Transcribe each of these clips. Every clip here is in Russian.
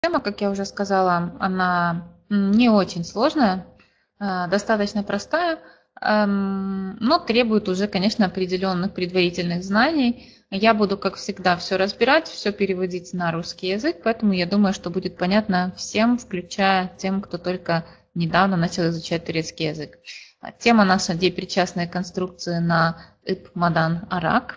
Тема, как я уже сказала, она не очень сложная, достаточно простая, но требует уже, конечно, определенных предварительных знаний. Я буду, как всегда, все разбирать, все переводить на русский язык, поэтому я думаю, что будет понятно всем, включая тем, кто только недавно начал изучать турецкий язык. Тема наша депричастные конструкции на ып, мадан, арак.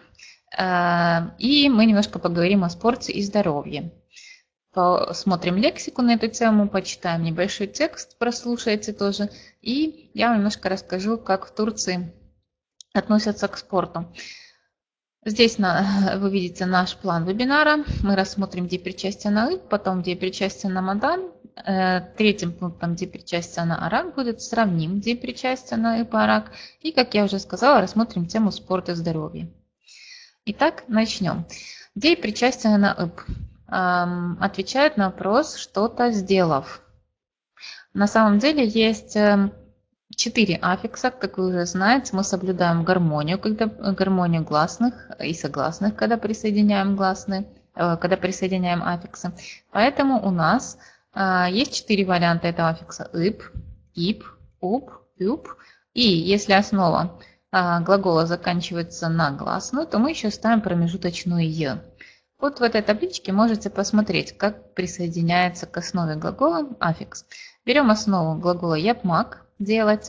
И мы немножко поговорим о спорте и здоровье. Посмотрим лексику на эту тему, почитаем небольшой текст, прослушайте тоже. И я вам немножко расскажу, как в Турции относятся к спорту. Здесь вы видите наш план вебинара. Мы рассмотрим депричастие на ып, потом депричастие на мадан. Третьим пунктом депричастия на арак будет сравним депричастие на ып и арак. И, как я уже сказала, рассмотрим тему спорта и здоровья. Итак, начнем. Депричастие на ып. Отвечает на вопрос «что-то сделав». На самом деле есть 4 аффикса, как вы уже знаете, мы соблюдаем гармонию гласных и согласных, когда присоединяем аффиксы. Поэтому у нас есть 4 варианта этого аффикса: ып, ип, уп, юп. И если основа глагола заканчивается на гласную, то мы еще ставим промежуточную «й». Вот в этой табличке можете посмотреть, как присоединяется к основе глагола аффикс. Берем основу глагола yapmak, делать,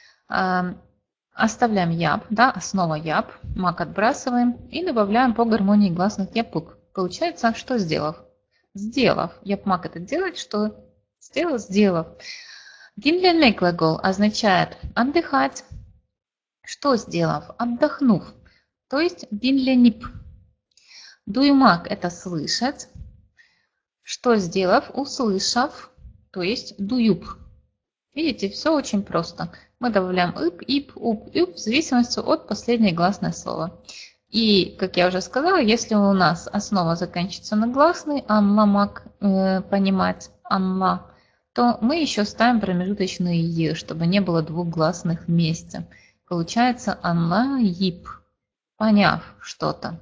оставляем яп, основа яп, мак отбрасываем и добавляем по гармонии гласных yapuk. Получается, что сделав? Сделав. Yapmak это делать, что сделал, сделав. Dinlenmek глагол означает отдыхать. Что сделав? Отдохнув. То есть dinlenip. Duymak – это слышать. Что сделав? Услышав, то есть дуюб. Видите, все очень просто. Мы добавляем ып, ип, уп, юп в зависимости от последней гласной слова. И, как я уже сказала, если у нас основа заканчивается на гласной, анламак, понимать, анла, то мы еще ставим промежуточные «е», чтобы не было двух гласных вместе. Получается анла, ип, поняв что-то.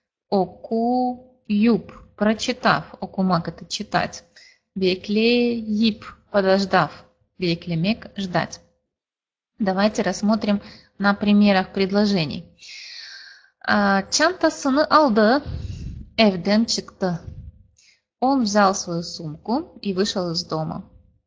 Окуюб, прочитав, окумак это читать. Беклеип, подождав. Беклемек, ждать. Давайте рассмотрим на примерах предложений. Çantasını aldı, evden çıktı. Он взял свою сумку и вышел из дома.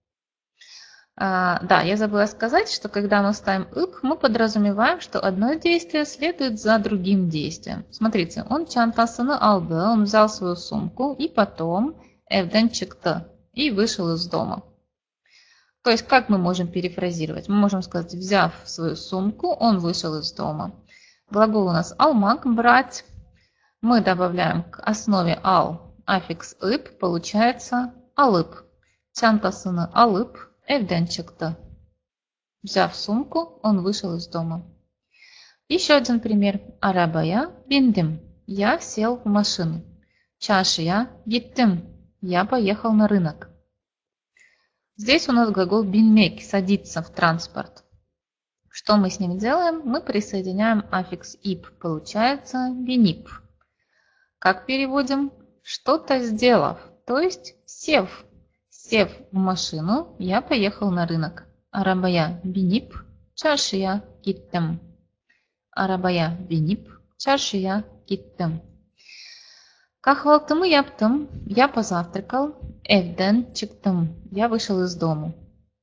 Да, я забыла сказать, что когда мы ставим «ып», мы подразумеваем, что одно действие следует за другим действием. Смотрите, он çantasını aldı, он взял свою сумку, и потом evden çıktı, и вышел из дома. То есть, как мы можем перефразировать? Мы можем сказать, взяв свою сумку, он вышел из дома. Глагол у нас almak, брать. Мы добавляем к основе al аффикс «ып», получается alıp. Çantasını alıp evden çıktı. Взяв сумку, он вышел из дома. Еще один пример. Arabaya bindim. Я сел в машину. Çarşıya gittim. Я поехал на рынок. Здесь у нас глагол binmek, садиться в транспорт. Что мы с ним делаем? Мы присоединяем аффикс ip. Получается binip. Как переводим? Что-то сделав, то есть сев. Сев в машину, я поехал на рынок. Arabaya binip çarşıya gittim. Arabaya binip çarşıya gittim. Kahvaltımı yaptım. Я позавтракал. Evden çıktım. Я вышел из дому.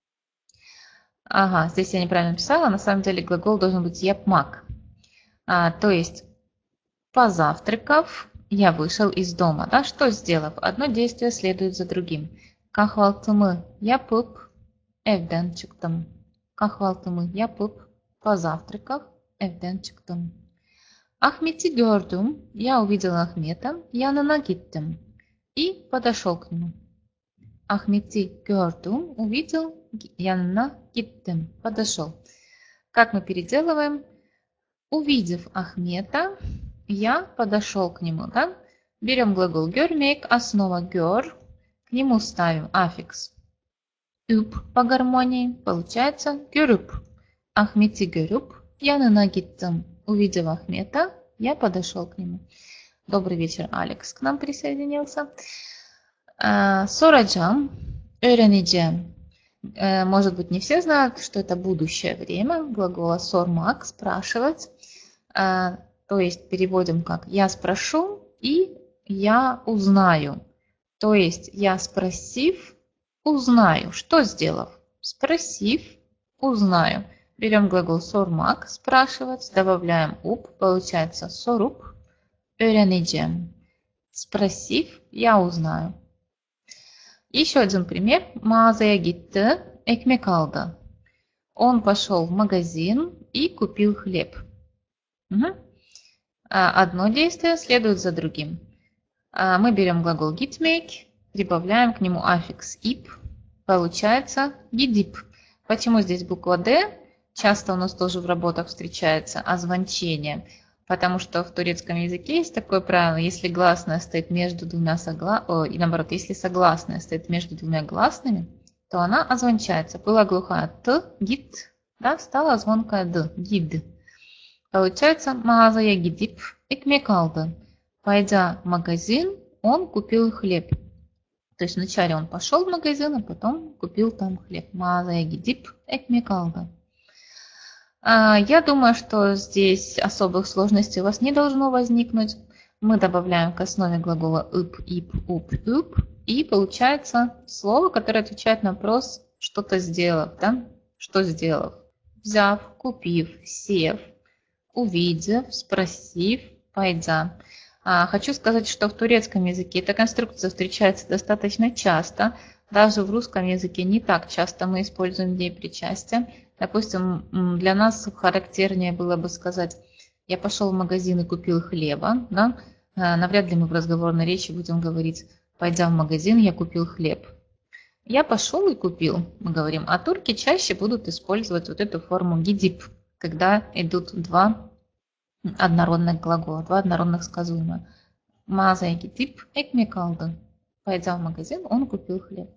Ага, здесь я неправильно написала. На самом деле глагол должен быть yapmak. То есть, позавтракав, я вышел из дома. Да? Что сделав? Одно действие следует за другим. Kahvaltımı yapıp evden çıktım. Kahvaltımı yapıp позавтракав evden çıktım. Ahmet'i gördüm. Я увидел Ахмета. Yanına gittim. И подошел к нему. Ahmet'i gördüm. Увидел. Yanına gittim. Подошел. Как мы переделываем? Увидев Ахмета, я подошел к нему. Да? Берем глагол görmek, основа gör. К нему ставим аффикс üp по гармонии. Получается görüp. Ahmet'i görüp yanına gittim. Увидев Ахмета, я подошел к нему. Добрый вечер, Алекс к нам присоединился. Soracağım, öğreneceğim. Может быть, не все знают, что это будущее время. Глагола sormak, спрашивать. То есть переводим как «я спрошу» и «я узнаю». То есть я спросив, узнаю. Что сделав? Спросив, узнаю. Берем глагол sormak, спрашивать, добавляем up, получается sorup, öğreneceğim. Спросив, я узнаю. Еще один пример. Mağazaya gitti, ekmek aldı. Он пошел в магазин и купил хлеб. Угу. Одно действие следует за другим. Мы берем глагол gitmek, прибавляем к нему аффикс ip, получается gidip. Почему здесь буква D? Часто у нас тоже в работах встречается озвончение, потому что в турецком языке есть такое правило, если гласная стоит между двумя и наоборот, если согласная стоит между двумя гласными, то она озвончается. Была глухая Т, гит, да, стала звонкая Д, гид. Получается, mağazaya gidip ekmek aldı. Пойдя в магазин, он купил хлеб. То есть вначале он пошел в магазин, а потом купил там хлеб. Mağazaya gidip ekmek aldı. Я думаю, что здесь особых сложностей у вас не должно возникнуть. Мы добавляем к основе глагола up, ip, up, up. И получается слово, которое отвечает на вопрос что-то сделав. Да? Что сделав? Взяв, купив, сев, увидев, спросив, пойдя. Хочу сказать, что в турецком языке эта конструкция встречается достаточно часто. Даже в русском языке не так часто мы используем деепричастие. Допустим, для нас характернее было бы сказать «я пошел в магазин и купил хлеба». Да? Навряд ли мы в разговорной речи будем говорить «пойдя в магазин, я купил хлеб». «Я пошел и купил», мы говорим, а турки чаще будут использовать вот эту форму «гидип», когда идут два однородных глагола, два однородных сказуемых. Mağazaya gidip ekmek aldı. Пойдя в магазин, он купил хлеб.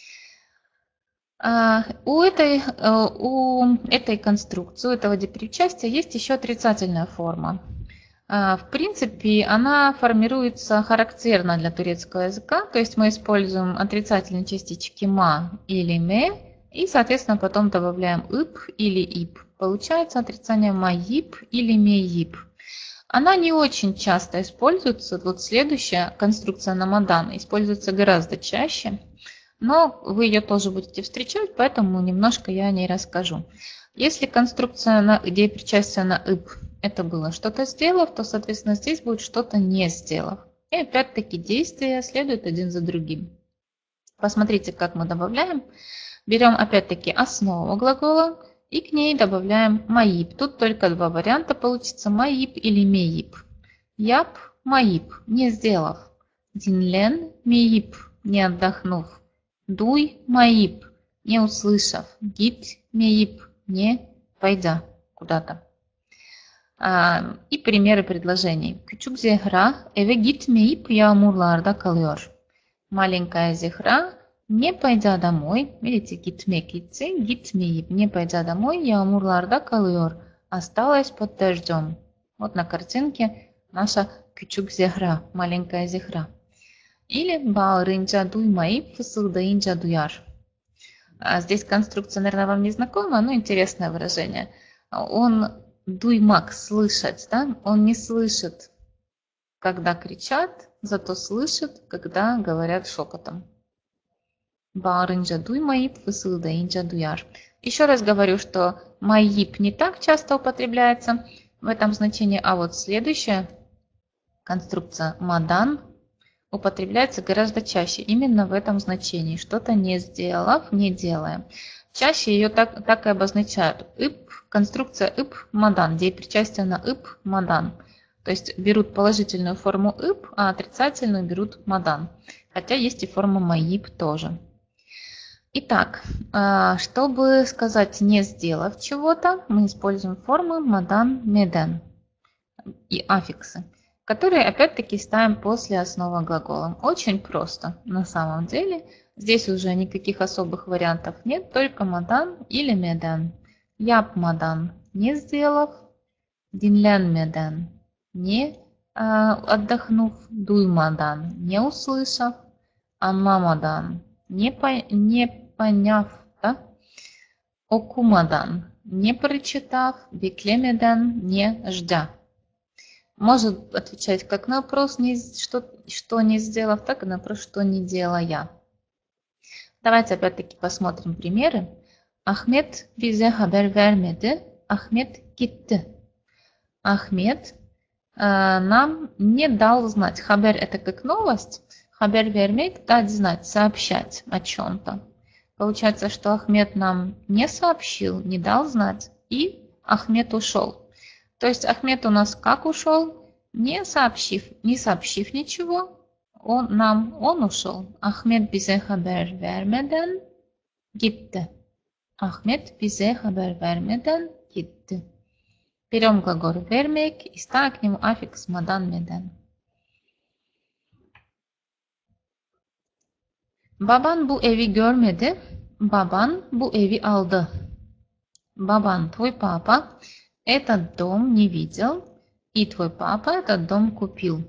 У этой конструкции, у этого депричастия есть еще отрицательная форма. В принципе, она формируется характерно для турецкого языка, то есть мы используем отрицательные частички ма или ме, и, соответственно, потом добавляем ып или ип. Получается отрицание маип или меип. Она не очень часто используется, вот следующая конструкция намадан используется гораздо чаще, но вы ее тоже будете встречать, поэтому немножко я о ней расскажу. Если конструкция деепричастия на ып это было что-то сделав, то, соответственно, здесь будет что-то не сделав. И опять-таки действия следуют один за другим. Посмотрите, как мы добавляем. Берем опять-таки основу глагола и к ней добавляем маип. Тут только два варианта получится: маип или меип. Яп, маип, не сделав. Динлен, меип, не отдохнув. Дуй, маип, не услышав. Гит, меип, не пойдя куда-то. И примеры предложений. Küçük Zehra eve gitmeyip yağmurlarda kalıyor. Маленькая Зехра, не пойдя домой, видите, gitmek идти, gitmeyip, не пойдя домой, yağmurlarda kalıyor, осталась под дождем. Вот на картинке наша küçük Zehra, маленькая Зехра. Или bağırınca duymayıp fısıldayınca duyar. Здесь конструкция, наверное, вам не знакома, но интересное выражение. Он дуймак, слышать, да? Он не слышит, когда кричат, зато слышит, когда говорят шепотом. Bağırınca duymayıp fısıldayınca duyar. Еще раз говорю, что маип не так часто употребляется в этом значении, а вот следующая конструкция мадан употребляется гораздо чаще, именно в этом значении. Что-то не сделав, не делая. Чаще ее так и обозначают. Ип, конструкция ип, мадан, деепричастие на ип, мадан. То есть берут положительную форму ип, а отрицательную берут мадан. Хотя есть и форма маип тоже. Итак, чтобы сказать не сделав чего-то, мы используем формы мадан, меден и аффиксы, которые опять-таки ставим после основы глагола. Очень просто на самом деле. Здесь уже никаких особых вариантов нет, только мадан или меден. Яп мадан, не сделав. Динлен меден, не отдохнув. Дуй мадан, не услышав. anlamadan, не поняв, да? Okumadan, не прочитав, beklemeden, не ждя. Может отвечать как на вопрос, что не сделав, так и на вопрос, что не делая. Давайте опять-таки посмотрим примеры. Ahmet bize haber vermedi. Ahmet gitti. Ahmet нам не дал знать. Хабер это как новость. Хабер вермейт дать знать, сообщать о чем-то. Получается, что Ахмед нам не сообщил, не дал знать, и Ахмед ушел. То есть Ахмед у нас как ушел? Не сообщив ничего, он ушел. Ahmet bize haber vermeden gitti. Ahmet bize haber vermeden gitti. Берем глагол vermek и ставим к нему аффикс madan meden. Baban bu evi görmedi. Baban bu evi aldı. Бабан, твой папа, этот дом не видел, и твой папа этот дом купил.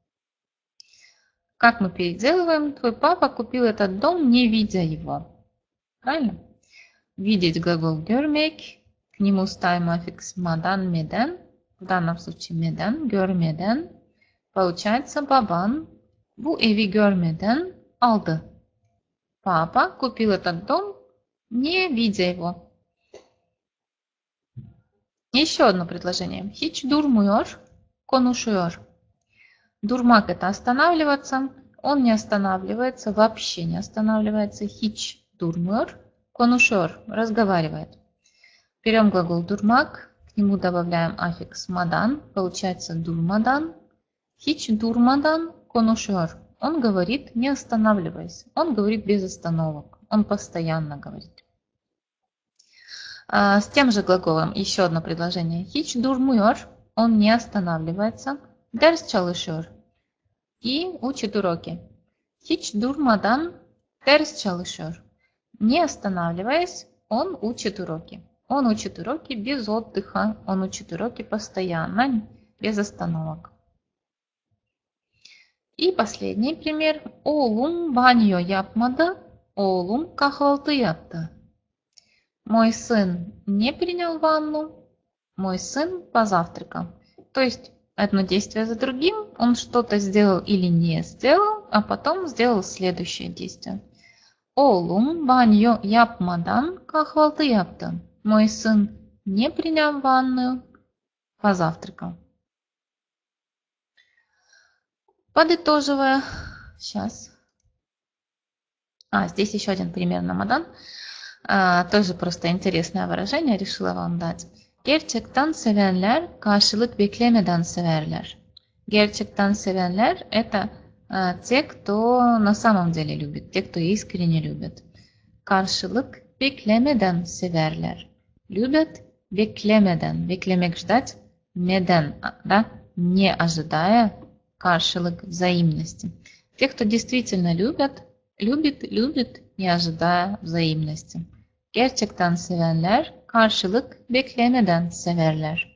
Как мы переделываем? Твой папа купил этот дом, не видя его. Правильно? Видеть глагол görmek, к нему ставим аффикс madan meden, в данном случае meden, görmeden. Получается, бабан bu evi görmeden aldı. Папа купил этот дом, не видя его. Еще одно предложение. Hiç durmuyor, konuşuyor. Durmak это останавливаться. Он не останавливается, вообще не останавливается. Hiç durmuyor, konuşuyor, разговаривает. Берем глагол durmak, к нему добавляем аффикс madan, получается durmadan. Hiç durmadan konuşuyor. Он говорит, не останавливаясь. Он говорит без остановок. Он постоянно говорит. С тем же глаголом еще одно предложение. Hiç durmuyor. Он не останавливается. Ders çalışıyor. И учит уроки. Hiç durmadan ders çalışıyor. Не останавливаясь, он учит уроки. Он учит уроки без отдыха. Он учит уроки постоянно, без остановок. И последний пример. Oğlum banyo yapmadı. Oğlum kahvaltı yaptı. Мой сын не принял ванну. Мой сын позавтракал. То есть одно действие за другим. Он что-то сделал или не сделал, а потом сделал следующее действие. Oğlum banyo yapmadan kahvaltı yaptı. Мой сын, не приняв ванную, позавтракал. Подытоживая, сейчас. Здесь еще один пример на madan. Тоже просто интересное выражение решила вам дать. Gerçekten sevenler karşılık beklemeden severler. Gerçekten sevenler это те, кто на самом деле любит, те, кто искренне любит. Karşılık beklemeden severler. Любят beklemeden. Beklemek ждать. Meden, да? Не ожидая. Каршилык взаимности. Те, кто действительно любит, не ожидая взаимности. Gerçekten sevenler karşılık beklemeden severler.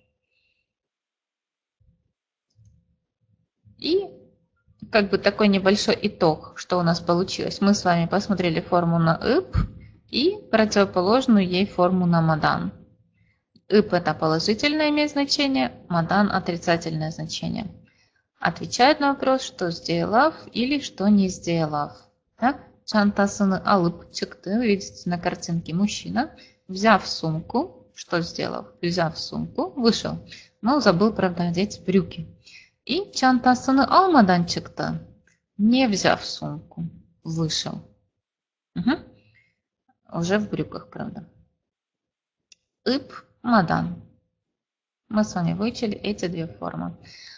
И как бы такой небольшой итог, что у нас получилось. Мы с вами посмотрели форму на ып и противоположную ей форму на madan. Ып это положительное имеет значение, madan отрицательное значение. Отвечает на вопрос, что сделав или что не сделав. Так? Çantasını alıp çıktı. Вы видите на картинке мужчина. Взяв сумку. Что сделав? Взяв сумку. Вышел. Но забыл, правда, одеть брюки. И çantasını almadan çıktı. Не взяв сумку. Вышел. Угу. Уже в брюках, правда. Ып, madan. Мы с вами выучили эти две формы.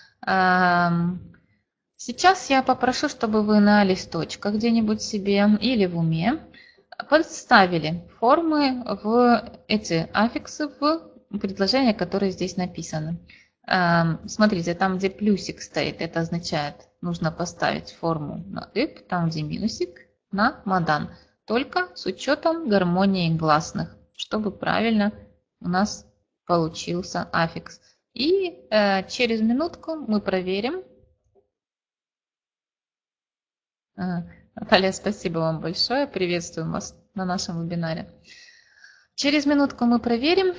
Сейчас я попрошу, чтобы вы на листочках где-нибудь себе или в уме подставили формы в эти аффиксы в предложения, которые здесь написаны. Смотрите, там, где плюсик стоит, это означает, нужно поставить форму на ып, там, где минусик, на madan. Только с учетом гармонии гласных, чтобы правильно у нас получился аффикс. И через минутку мы проверим, Наталья, спасибо вам большое. Приветствуем вас на нашем вебинаре. Через минутку мы проверим,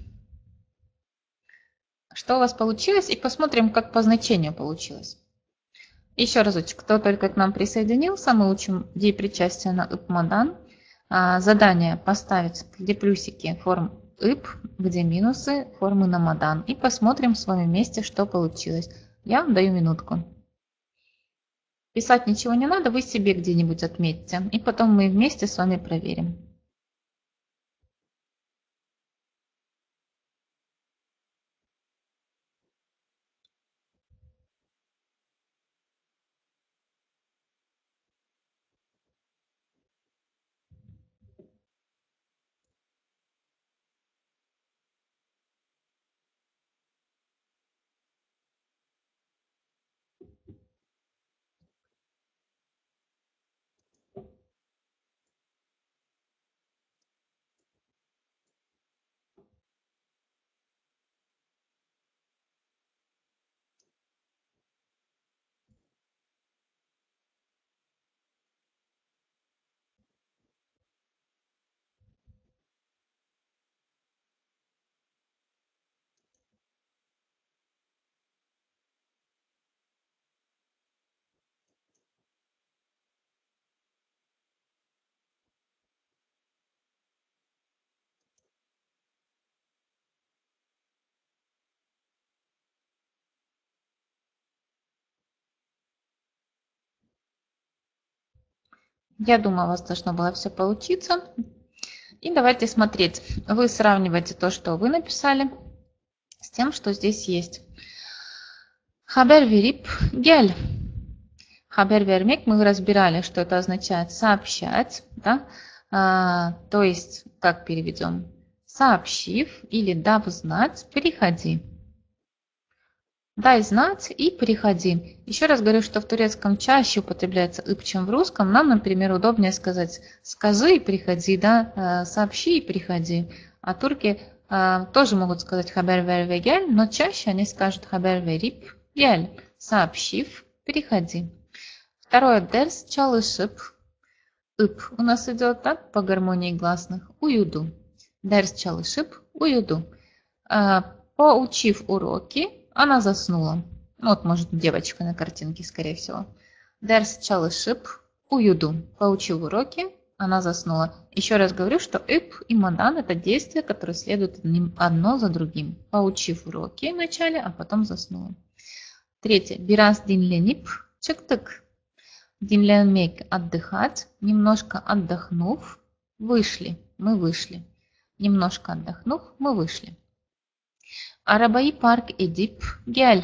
что у вас получилось, и посмотрим, как по значению получилось. Еще разочек, кто только к нам присоединился, мы учим деепричастие на ып-мадан. Задание поставить, где плюсики форм ып, где минусы формы на мадан. И посмотрим с вами вместе, что получилось. Я вам даю минутку. Писать ничего не надо, вы себе где-нибудь отметьте. И потом мы вместе с вами проверим. Я думаю, у вас должно было все получиться. И давайте смотреть. Вы сравниваете то, что вы написали, с тем, что здесь есть. Хабер верип гель. Хабер вермек мы разбирали, что это означает сообщать. Да? То есть, как переведем? Сообщив или дав знать, приходи. Дай знать и приходи. Еще раз говорю, что в турецком чаще употребляется «ып», чем в русском. Нам, например, удобнее сказать «скажи и приходи», да? «Сообщи и приходи». А турки тоже могут сказать «хабер вер ве гель», но чаще они скажут «хабер верип гель», «сообщив, приходи». Второе «дерс чалышып». «Ып» у нас идет так по гармонии гласных. «Уюду». «Дерс чалышып», «уюду». Поучив уроки, она заснула. Вот, может, девочка на картинке, скорее всего. Дерс чалышып, уюду. Поучив уроки, она заснула. Еще раз говорю, что ип и мадан – это действия, которые следуют одно за другим. Поучив уроки вначале, а потом заснула. Третье. Бирас динленип, чыктык. Динленмейк – отдыхать. Немножко отдохнув, вышли. Мы вышли. Немножко отдохнув, мы вышли. Арабаи парк эдип гель.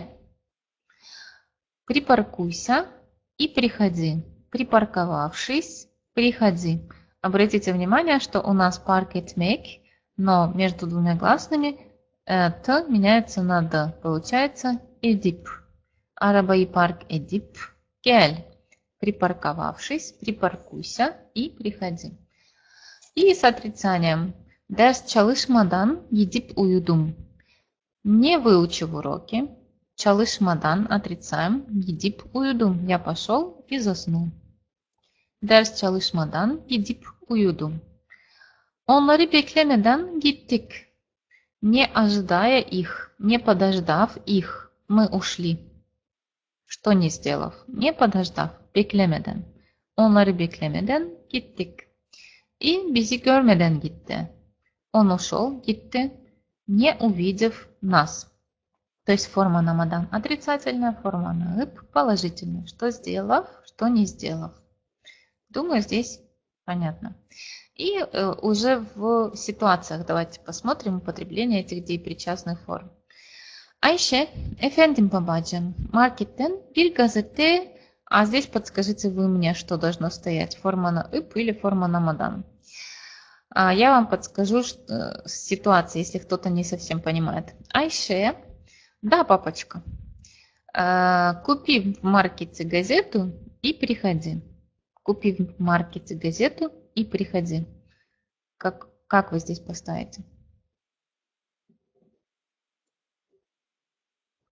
Припаркуйся и приходи. Припарковавшись, приходи. Обратите внимание, что у нас парк этмек, но между двумя гласными т меняется на д. Получается эдип. Арабаи парк эдип гель. Припарковавшись, припаркуйся и приходи. И с отрицанием. Дерс чалышмадан едип уюдум. Не выучив уроки, чалышмадан отрицаем, едип уюдум. Я пошел и заснул. Дерс чалышмадан едип уюдум. Onları beklemeden gittik. Не ожидая их, не подождав их, мы ушли. Что не сделав? Не подождав, beklemeden. Onları beklemeden gittik. И bizi görmeden gitti. Он ушел, gitti, не увидев нас. То есть форма на мадан отрицательная, форма на ып положительная. Что сделав, что не сделав. Думаю, здесь понятно. И уже в ситуациях давайте посмотрим употребление этих деепричастных форм. Ayşe, efendim babacığım, marketten bir gazete, а здесь подскажите вы мне, что должно стоять, форма на ып или форма на мадан. Я вам подскажу ситуацию, если кто-то не совсем понимает. Ayşe, да, папочка, купи в маркете газету и приходи. Купи в маркете газету и приходи. Как вы здесь поставите?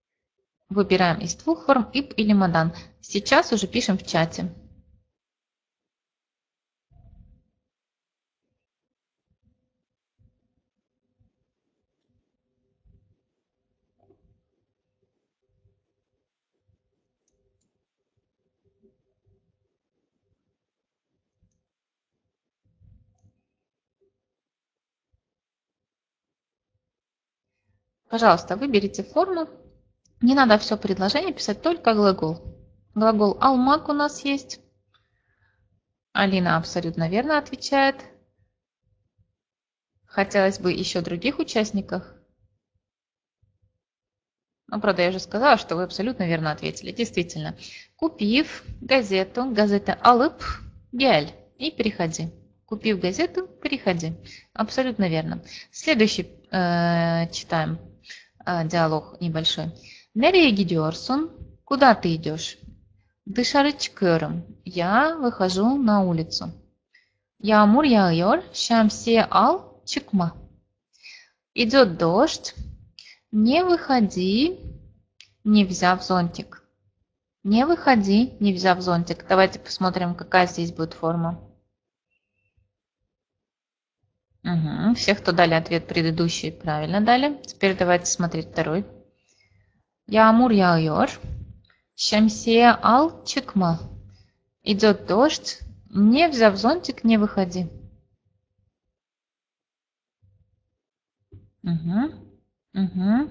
Выбираем из двух форм ИП или МАДАН. Сейчас уже пишем в чате. Пожалуйста, выберите форму. Не надо все предложение писать, только глагол. Глагол алмак у нас есть. Алина абсолютно верно отвечает. Хотелось бы еще других участников. Ну, правда, я уже сказала, что вы абсолютно верно ответили. Действительно. Купив газету, газета алып, гель. И переходи. Купив газету, переходи. Абсолютно верно. Следующий читаем диалог небольшой. Nereye gidiyorsun? Куда ты идешь? Dışarı çıkıyorum. Я выхожу на улицу. Yağmur yağıyor. Şemsiye al, çıkma. Идет дождь. Не выходи, не взяв зонтик. Не выходи, не взяв зонтик. Давайте посмотрим, какая здесь будет форма. Угу. Все, кто дали ответ предыдущий, правильно дали. Теперь давайте смотреть второй. Yağmur yağıyor. Şemsiye al, çıkma. Идет дождь. Не взяв зонтик, не выходи. Угу. Угу.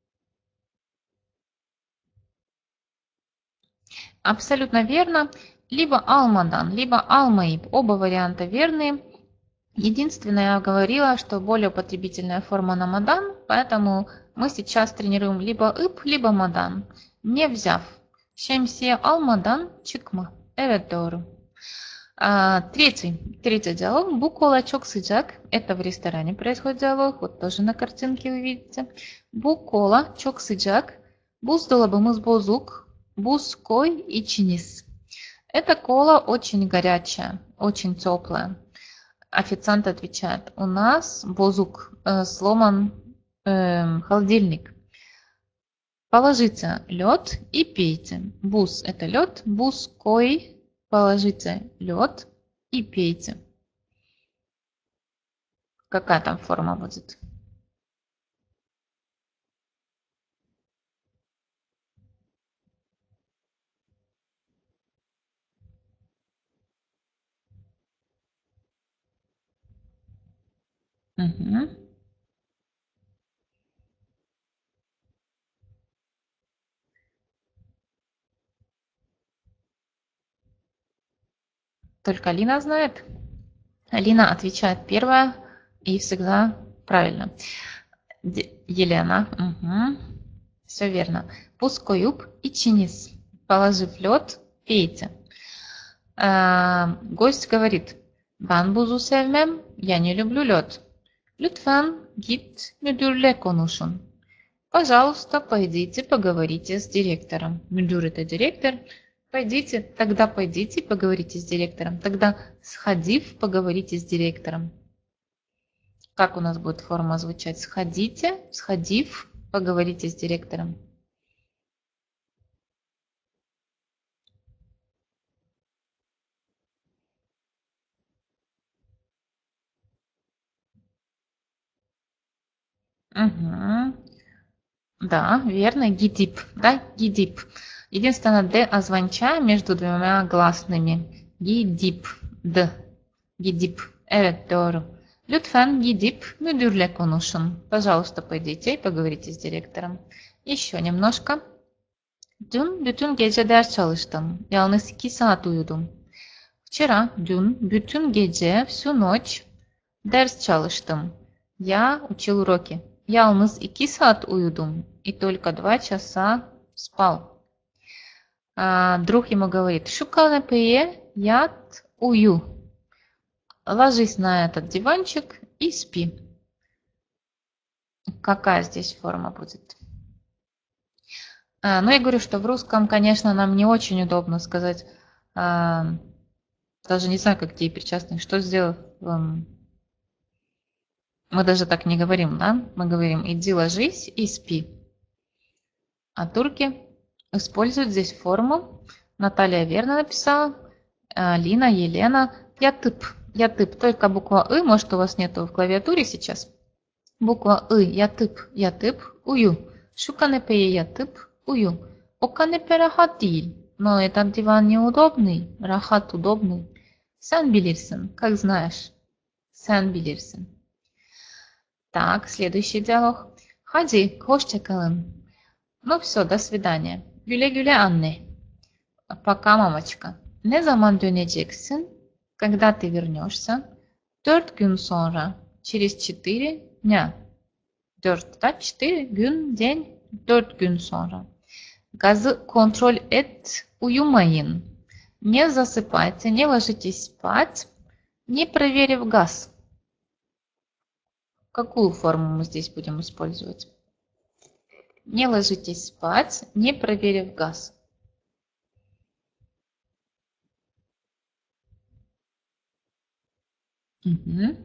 Абсолютно верно. Либо алмадан, либо алмаиб. Оба варианта верные. Единственное, я говорила, что более употребительная форма на мадан, поэтому мы сейчас тренируем либо ып, либо мадан. Не взяв. Şemsiye almadan çıkma. Evet doğru. Третий диалог. Bu kola çok sıcak. Это в ресторане происходит диалог. Вот тоже на картинке вы видите. Bu kola çok sıcak. Buzdolabımız bozuk. Buz koy içiniz. Эта кола очень горячая, очень теплая. Официант отвечает, у нас бозук, сломан холодильник. Положите лед и пейте. Буз – это лед, буз кой, положите лед и пейте. Какая там форма будет? Угу. Только Алина знает. Алина отвечает первая и всегда правильно. Елена. Угу. Все верно. Пускоюб и чинис. Положив лед, пейте. Гость говорит. Ben buzu sevmem. Я не люблю лед. Lütfen git müdürle konuşun. Пожалуйста, пойдите, поговорите с директором. Müdür это директор. Пойдите, тогда пойдите, поговорите с директором. Тогда сходив, поговорите с директором. Как у нас будет форма звучать? Сходите, сходив, поговорите с директором. Угу. Да, верно, гидип, да, гидип. Единственное, д озвонча между двумя гласными. Гидип, д, гидип. Evet, doğru. Lütfen gidip müdürle konuşun. Пожалуйста, пойдите и поговорите с директором. Еще немножко. Dün bütün gece ders çalıştım. Yalnız 2 saat uyudum. Вчера, dün, bütün gece, всю ночь, ders çalıştım. Я учил уроки. Yalnız 2 saat uyudum. И только 2 часа спал. Друг ему говорит, şu kanepeye yat, uyu. Ложись на этот диванчик и спи. Какая здесь форма будет? Ну, я говорю, что в русском, конечно, нам не очень удобно сказать, даже не знаю, как те причастные, что сделал. Мы даже так не говорим, да? Мы говорим, иди ложись и спи. А турки используют здесь форму. Наталья верно написала. Лина, Елена. Я тып. Только буква «ы», может, у вас нету в клавиатуре сейчас. Буква «ы», я тып, ую. Şu kanepeye yatıp uyu. O kanepe rahat değil. Но этот диван неудобный. Рахат удобный. Sen bilirsin. Как знаешь. Sen bilirsin. Так, следующий диалог. Hadi, hoşça kalın. Ну все, до свидания. Güle güle anne. Пока, мамочка. Ne zaman döneceksin? Когда ты вернешься? 4 gün sonra. Через 4 дня. 4, да? 4 gün, день, 4 gün sonra. Gazı kontrol et, uyumayın. Не засыпайте, не ложитесь спать, не проверив газ. Какую форму мы здесь будем использовать? Не ложитесь спать, не проверив газ. Угу.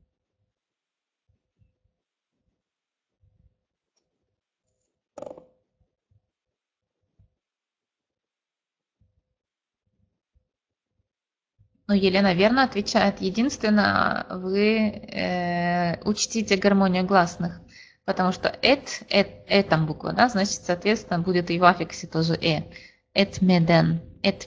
Ну, Елена верно отвечает. Единственное, вы учтите гармонию гласных, потому что там буква, да, значит, соответственно, будет и в аффиксе тоже Etmeden.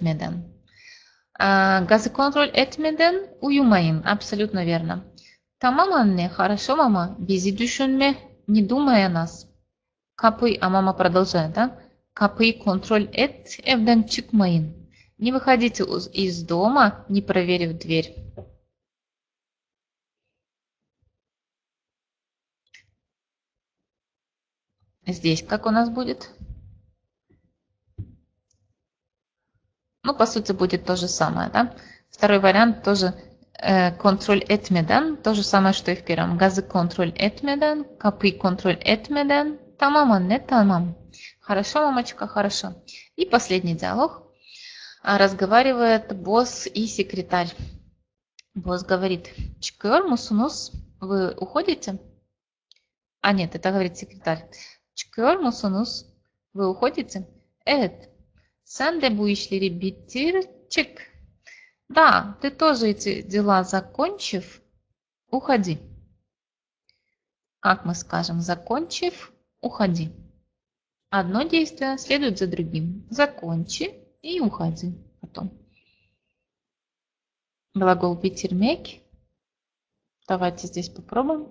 Газоконтроль etmeden uyumayın. Абсолютно верно. Tamam anne, хорошо, мама. Bizi düşünme, не думай о нас. Kapıyı, а мама продолжает, да? Kapıyı kontrol et, evden çıkmayın. Не выходите из дома, не проверив дверь. Здесь как у нас будет? Ну, по сути, будет то же самое, да? Второй вариант тоже контроль etmeden, то же самое, что и в первом. Газы контроль etmeden, kapıyı контроль etmeden. Tamam anne, tamam. Хорошо, мамочка, хорошо. И последний диалог. Разговаривает босс и секретарь. Босс говорит, çıkıyor musunuz? Вы уходите? А нет, это говорит секретарь. Çıkıyor musunuz? Вы уходите? Evet. Sen de bu işleri bitir, çık. Да, ты тоже эти дела закончив, уходи. Как мы скажем, закончив, уходи. Одно действие следует за другим. Закончи и уходи потом. Глагол bitirmek. Давайте здесь попробуем.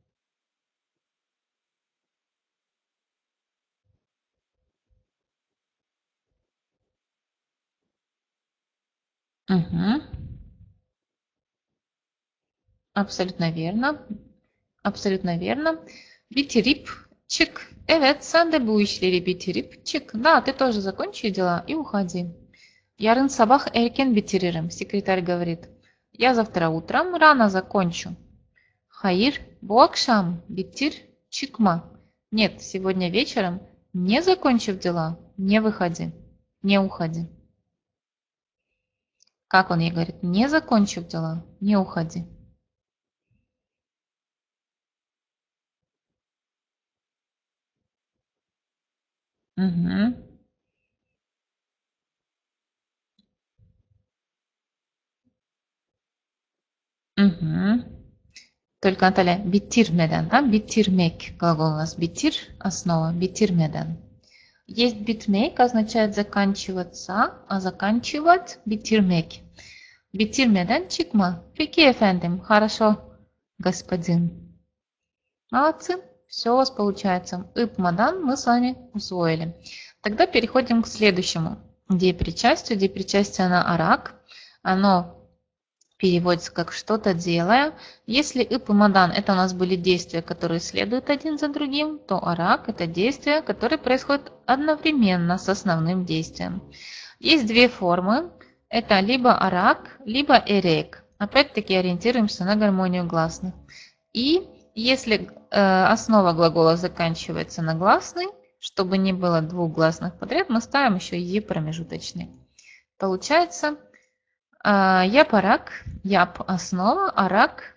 Угу. Абсолютно верно. Абсолютно верно. Bitirip çık. Evet, sen de bu işleri bitirip çık. Да, ты тоже закончи дела и уходи. Yarın sabah erken bitiririm, секретарь говорит. Я завтра утром рано закончу. Hayır, bu akşam bitir, çıkma. Нет, сегодня вечером, не закончив дела, не выходи, не уходи. Как он ей говорит? Не закончив дела, не уходи. Угу. Угу. Только, Наталья, bitirmeden, да? Bitirmek глагол у нас. Bitir основа, bitirmeden. Есть bitmek означает заканчиваться, а заканчивать bitirmek. Bitirmeden çıkma. Peki efendim, хорошо, господин. Молодцы, все у вас получается. Ипмадан мы с вами усвоили. Тогда переходим к следующему депричастию. Депричастие на арак. Оно переводится как что-то делая. Если ип и мадан это у нас были действия, которые следуют один за другим, то арак это действия, которые происходят одновременно с основным действием. Есть две формы. Это либо арак, либо эрек. Опять-таки ориентируемся на гармонию гласных. И если основа глагола заканчивается на гласный, чтобы не было двух гласных подряд, мы ставим еще е промежуточный. Получается яп арак, яп основа, арак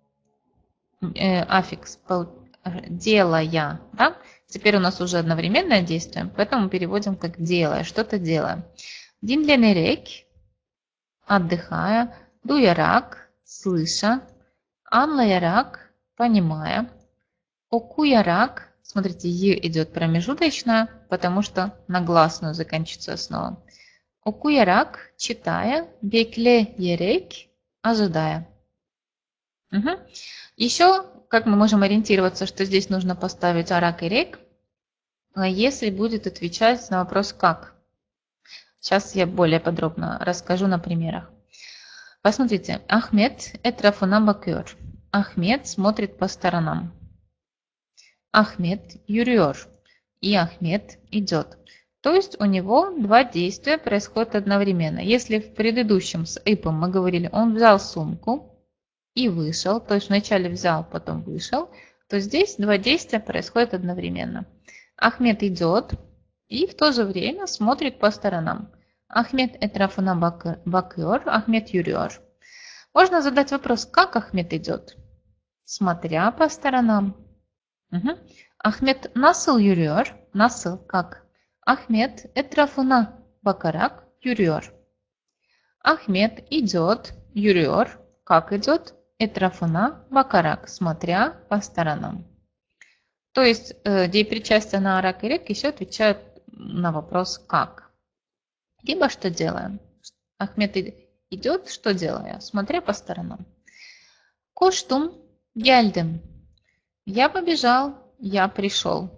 аффикс, делая. Да? Теперь у нас уже одновременное действие, поэтому переводим как делая, что-то делая. Dinlenerek, отдыхая, дуярак, слыша, anlayarak, понимая, окуярак, смотрите, е идет промежуточная, потому что на гласную заканчивается основа. Окуярак, читая, bekleyerek, ожидая. Угу. Еще, как мы можем ориентироваться, что здесь нужно поставить арак и рек, если будет отвечать на вопрос «как?». Сейчас я более подробно расскажу на примерах. Посмотрите, Ахмед этрafına bakıyor. Ахмед смотрит по сторонам. Ахмед yürüyor. И Ахмед идет. То есть у него два действия происходят одновременно. Если в предыдущем с ипом мы говорили, он взял сумку и вышел, то есть вначале взял, потом вышел, то здесь два действия происходят одновременно. Ахмед идет и в то же время смотрит по сторонам. Ахмед etrafına bakıyor, Ахмед yürüyor. Можно задать вопрос, как Ахмед идет? Смотря по сторонам. Угу. Ahmet nasıl yürüyor? Nasıl, как? Ahmet etrafına bakarak yürüyor. Ahmet идет, yürüyor. Как идет? Etrafına bakarak, смотря по сторонам. То есть деепричастия на арак и рек еще отвечают на вопрос «как?». Либо что делаем? Ахмед идет, что делая? Смотря по сторонам. Koştum, geldim. Я побежал, я пришел.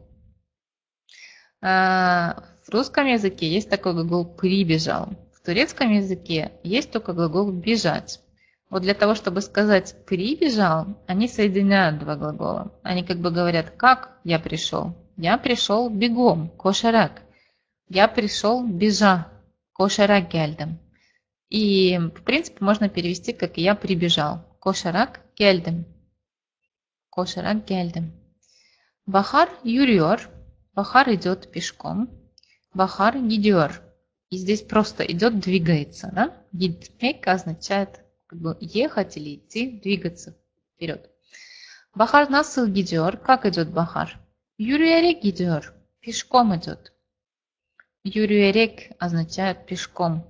В русском языке есть такой глагол «прибежал». В турецком языке есть только глагол «бежать». Вот для того, чтобы сказать «прибежал», они соединяют два глагола. Они как бы говорят «как я пришел?». Я пришел бегом, кошарак. Я пришел бежа, кошарак гельдем. И в принципе можно перевести как «я прибежал», кошарак гельдем. Кошарак гельдем. Бахар yürüyor. Бахар идет пешком. Бахар gidiyor. И здесь просто идет, двигается. Да? Gitmek означает как бы ехать или идти, двигаться вперед. Бахар nasıl gidiyor? Как идет Бахар? Yürüyerek gidiyor. Пешком идет. Yürüyerek означает пешком.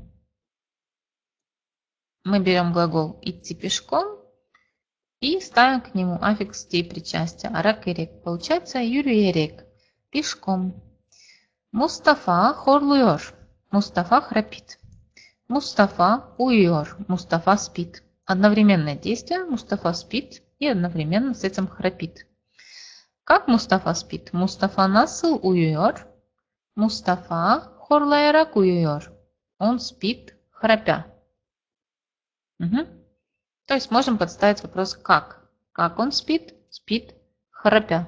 Мы берем глагол идти пешком и ставим к нему аффикс деепричастия. Арак и рек. Получается yürüyerek. Пешком. Мустафа horluyor. Мустафа храпит. Мустафа uyuyor. Мустафа спит. Одновременное действие. Мустафа спит и одновременно с этим храпит. Как Мустафа спит? Мустафа nasıl uyuyor? Мустафа horlayarak uyuyor. Он спит, храпя. Угу. То есть можем подставить вопрос «как?». Как он спит? Спит, храпя.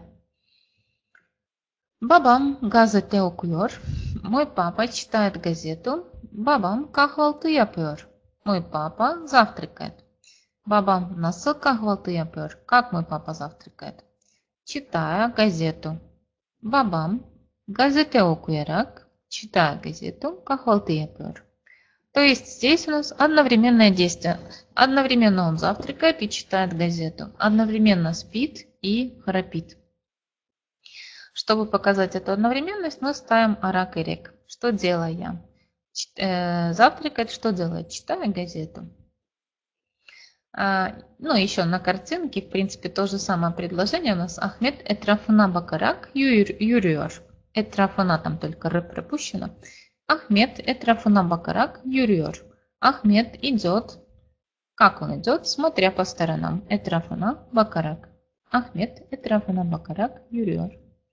Babam gazete okuyor. Мой папа читает газету. Babam kahvaltı yapıyor. Мой папа завтракает. Babam nasıl kahvaltı yapıyor? Как мой папа завтракает? Читая газету. Babam gazete okuyarak, читая газету, kahvaltı yapıyor. То есть здесь у нас одновременное действие. Одновременно он завтракает и читает газету. Одновременно спит и храпит. Чтобы показать эту одновременность, мы ставим арак и рек. Что делая? Завтракает, что делает? Читая газету. Ну, еще на картинке, в принципе, то же самое предложение у нас. Ахмед etrafına bakarak yürüyor. Etrafına там только р пропущено. Ахмед etrafına bakarak yürüyor. Ахмед идет. Как он идет? Смотря по сторонам. Etrafına bakarak. Ахмед etrafına bakarak yürüyor.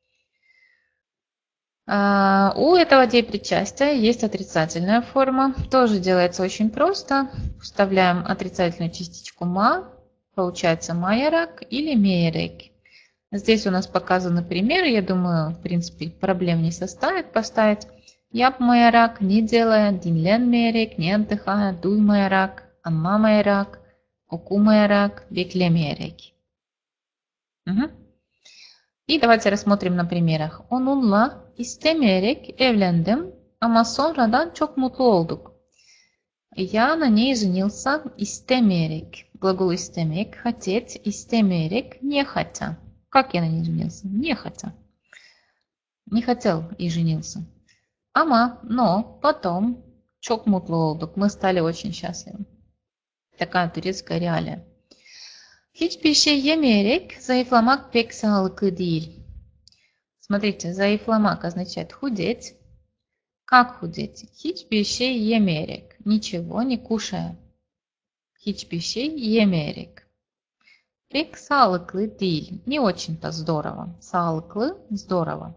У этого деепричастия есть отрицательная форма. Тоже делается очень просто. Вставляем отрицательную частичку ма. Получается майарак или мейерек. Здесь у нас показаны примеры. Я думаю, в принципе, проблем не составит поставить. Яп майарак, не делая, динлен мейерек, не отдыхая, дуй майарак, анма майарак, оку майарак, бекле мейерек. Угу. И давайте рассмотрим на примерах. Onunla istemeyerek evlendim ama sonradan çok mutlu olduk. Я на ней женился истемерек. Глагол истемерек, хотеть, истемерек, нехотя. Как я на ней женился? Нехотя. Не хотел и женился. Ama, но, потом, çok mutlu olduk. Мы стали очень счастливы. Такая турецкая реалия. Hiçbir şey yemeyerek zayıflamak pek sağlıklı değil. Смотрите, zayıflamak означает худеть. Как худеть? Hiçbir şey yemeyerek. Ничего не кушая. Hiçbir şey yemeyerek. Pek sağlıklı değil. Не очень-то здорово. Sağlıklı, здорово.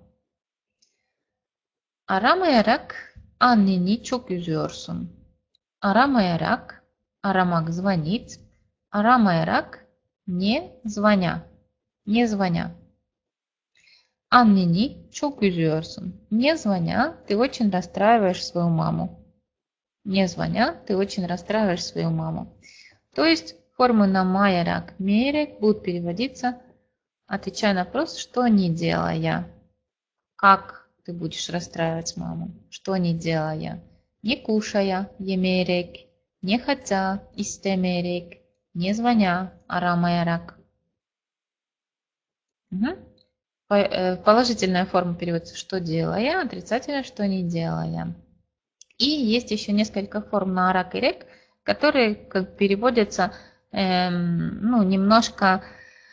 Aramayarak anneni çok üzüyorsun. Aramayarak, aramak звонить, aramayarak не звоня, не звоня. Anneni çok üzüyorsun. Не звоня, ты очень расстраиваешь свою маму. Не звоня, ты очень расстраиваешь свою маму. То есть формы на маярак, мерек будут переводиться, отвечая на вопрос, что не делая. Как ты будешь расстраивать маму? Что не делая? Не кушая, емерек, не хотя, истемерек, не звоня, арамаярак. Угу. Положительная форма переводится «что делая», отрицательная «что не делая». И есть еще несколько форм на арак и рек, которые как переводятся немножко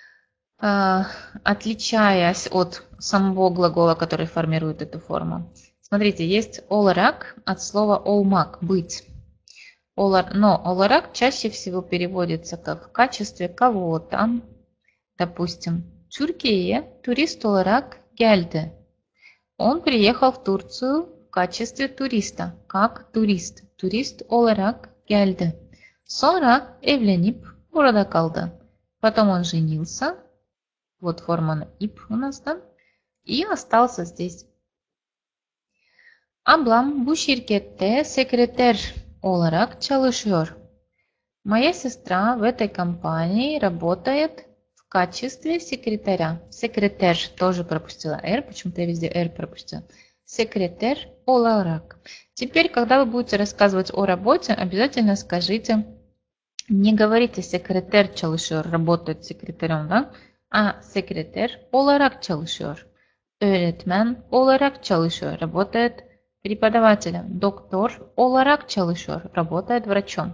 отличаясь от самого глагола, который формирует эту форму. Смотрите, есть оларак от слова олмак – быть. Но оларак чаще всего переводится как в качестве кого-то. Допустим, Türkiye'ye turist olarak geldi. Он приехал в Турцию в качестве туриста, как турист. Turist olarak geldi. Sonra evlenip orada kaldı. Потом он женился. Вот форма ip у нас, да? И остался здесь. Ablam bu şirkette sekreter olarak çalışıyor. Моя сестра в этой компании работает в качестве секретаря. Секретарь тоже пропустила R, почему-то я везде R пропустила. Секретарь olarak. Теперь, когда вы будете рассказывать о работе, обязательно скажите, не говорите секретарь çalışıyor, работает секретарем, да? А секретарь olarak çalışıyor. Öğretmen olarak çalışıyor, работает преподавателем. Доктор olarak çalışıyor, работает врачом.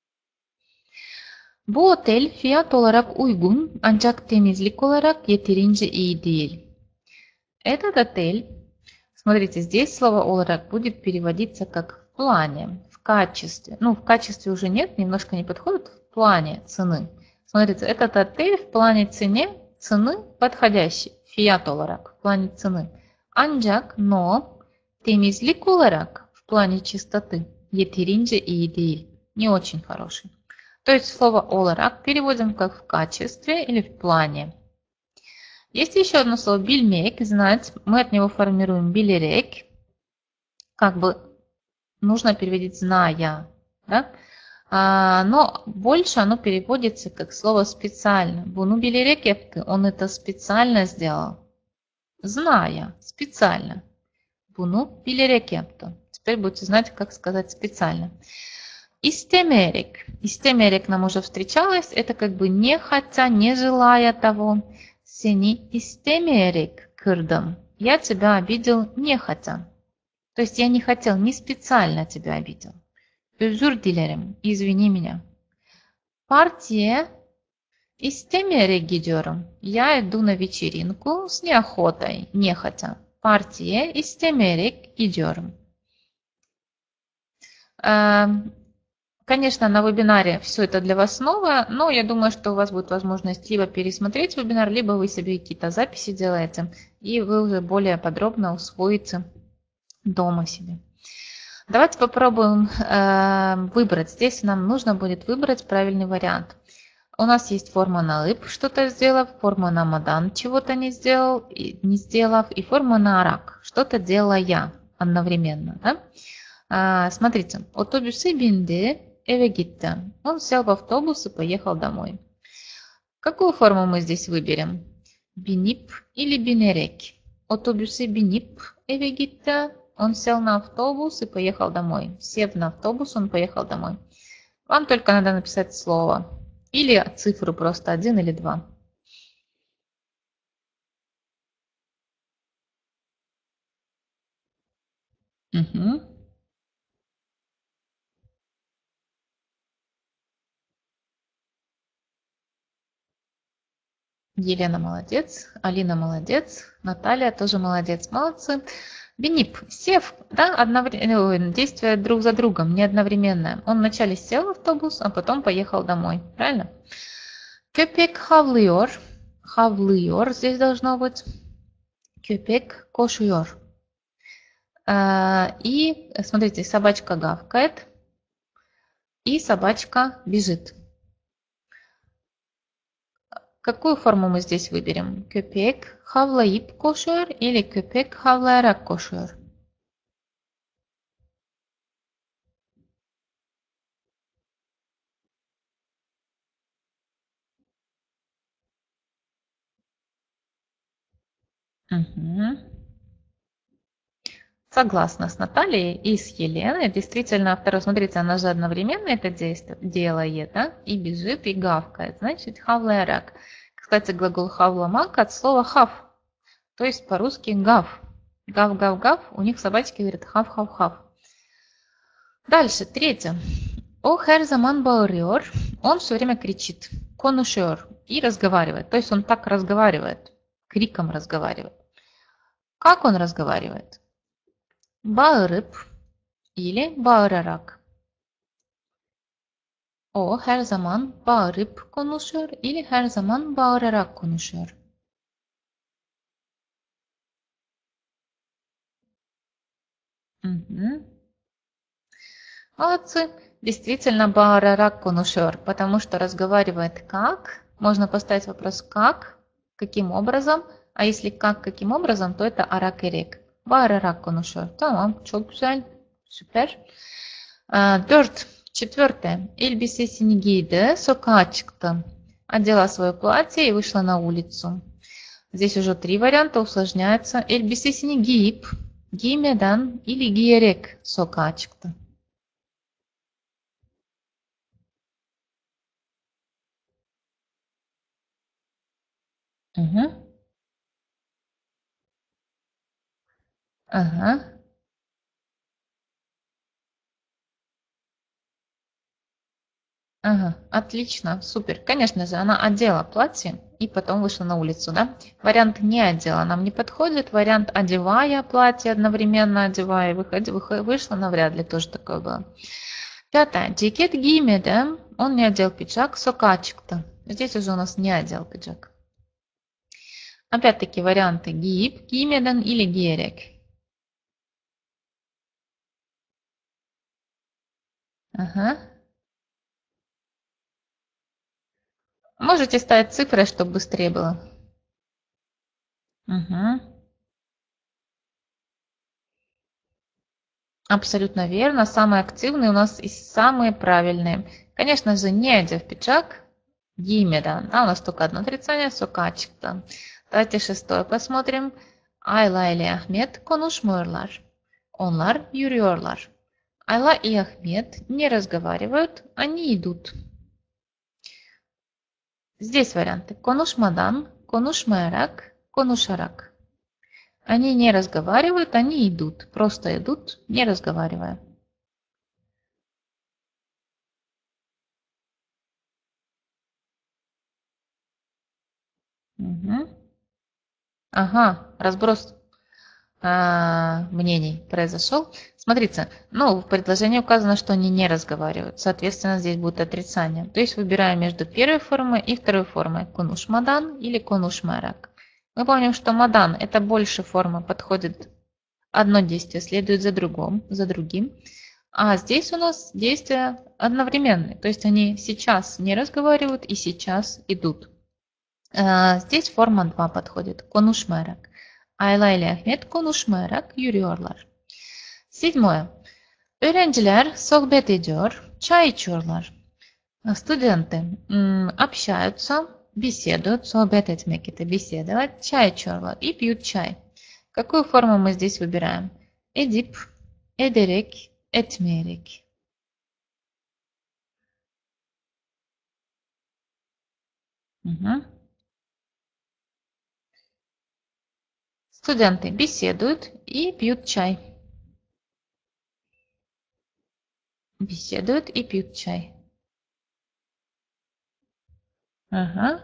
Bu otel fiyat olarak uygun ancak temizlik olarak yeterince iyi değil. Этот отель, смотрите, здесь слово olarak будет переводиться как в плане, в качестве. Ну, в качестве уже нет, немножко не подходит, в плане цены. Смотрите, этот отель в плане цены подходящий. Fiyat olarak в плане цены. Ancak, но, temizlik olarak в плане чистоты yeterince iyi değil. Не очень хороший. То есть слово olarak переводим как в качестве или в плане. Есть еще одно слово bilmek, знать. Мы от него формируем bilerek. Как бы нужно переводить зная. Да? Но больше оно переводится как слово специально. Bunu bilerek yaptı. Он это специально сделал. Зная, специально. Bunu bilerek yaptı. Теперь будете знать, как сказать специально. Истемерик. Истемерик нам уже встречалось. Это как бы не хотя, не желая того. Seni истемерик кырдым. Я тебя обидел не хотя. То есть я не хотел, не специально тебя обидел. Özür dilerim. Извини меня. Partiye istemeyerek gidiyorum. Я иду на вечеринку с неохотой, нехотя. Partiye istemeyerek gidiyorum. Конечно, на вебинаре все это для вас новое, но я думаю, что у вас будет возможность либо пересмотреть вебинар, либо вы себе какие-то записи делаете, и вы уже более подробно усвоите дома себе. Давайте попробуем выбрать. Здесь нам нужно будет выбрать правильный вариант. У нас есть форма на лып, что-то сделав, форма на мадан, чего-то не сделал, не сделав, и форма на арак, что-то делая одновременно. Да? Смотрите, otobüse bindi, eve gitti. Он сел в автобус и поехал домой. Какую форму мы здесь выберем? Binip или binerek? Otobüse binip, eve gitti. Он сел на автобус и поехал домой. Сев на автобус, он поехал домой. Вам только надо написать слово. Или цифру просто 1 или 2. Угу. Елена молодец, Алина молодец, Наталья тоже молодец. Молодцы. Бинип, сев, да, действия друг за другом, не одновременное. Он вначале сел в автобус, а потом поехал домой. Правильно? Köpek havlıyor. Havlıyor здесь должно быть. Köpek koşuyor. И смотрите, собачка гавкает. И собачка бежит. Какую форму мы здесь выберем? Köpek havlayıp koşuyor или köpek havlayarak koşuyor? Угу. Согласна с Натальей и с Еленой. Действительно, второе, смотрите, она же одновременно это делает, да? И бежит, и гавкает. Значит, хавлярак. Кстати, глагол хавламак от слова хав. То есть по-русски гав. Гав-гав-гав. У них собачки говорят хав-хав-хав. Дальше, третье. О her zaman bağırıyor. Он все время кричит. Konuşuyor. И разговаривает. То есть он так разговаривает. Криком разговаривает. Как он разговаривает? Bağırıp или bağırarak. O her zaman bağırıp konuşuyor или her zaman bağırarak konuşuyor. Угу. Молодцы. Действительно, bağırarak konuşuyor, потому что разговаривает как. Можно поставить вопрос как, каким образом. А если как, каким образом, то это arak erek. Bağırarak konuşuyor. Tamam, çok güzel. Süper. 4. Четвертое. Elbisesini giydi, sokağa çıktı. Одела свое платье и вышла на улицу. Здесь уже 3 варианта, усложняется. Elbisesini giyip, giymeden или giyerek sokağa çıktı. Угу. Ага. Ага, отлично, супер. Конечно же, она одела платье и потом вышла на улицу, да? Вариант не одела нам не подходит. Вариант одевая платье, одновременно одевая и вышла, навряд ли тоже такое было. 5. Ceket giymedi. Он не одел пиджак. Sokağa çıktı. Здесь уже у нас не одел пиджак. Опять-таки варианты giyip, giymeden или giyerek. Ага. Можете ставить цифры, чтобы быстрее было. Угу. Абсолютно верно. Самые активные у нас и самые правильные. Конечно же, не одев пиджак. Giymeden. Да, у нас только одно отрицание. Sokağa çıktı. Давайте 6 посмотрим. Ayla ile Ahmet konuşmuyorlar. Onlar yürüyorlar. Ayla и Ahmet не разговаривают, они идут. Здесь варианты. Konuşmadan, konuşmayarak, konuşarak. Они не разговаривают, они идут. Просто идут, не разговаривая. Угу. Ага, разброс мнений произошел. Смотрите, ну, в предложении указано, что они не разговаривают. Соответственно, здесь будет отрицание. То есть выбираем между первой формой и второй формой. Konuşmadan или konuşmayarak. Мы помним, что мадан – это больше форма, подходит одно действие, следует за другим. А здесь у нас действия одновременные. То есть они сейчас не разговаривают и сейчас идут. Здесь форма 2 подходит. Konuşmayarak. Ayla ile Ahmet konuşmayarak yürüyorlar. 7. Öğrenciler sohbet ediyor, çay içiyorlar. Студенты общаются, беседуют, sohbet etmek это беседовать, чай içiyorlar и пьют чай. Какую форму мы здесь выбираем? Edip, ederek, etmeyerek. Угу. Студенты беседуют и пьют чай. Беседуют и пьют чай. Ага.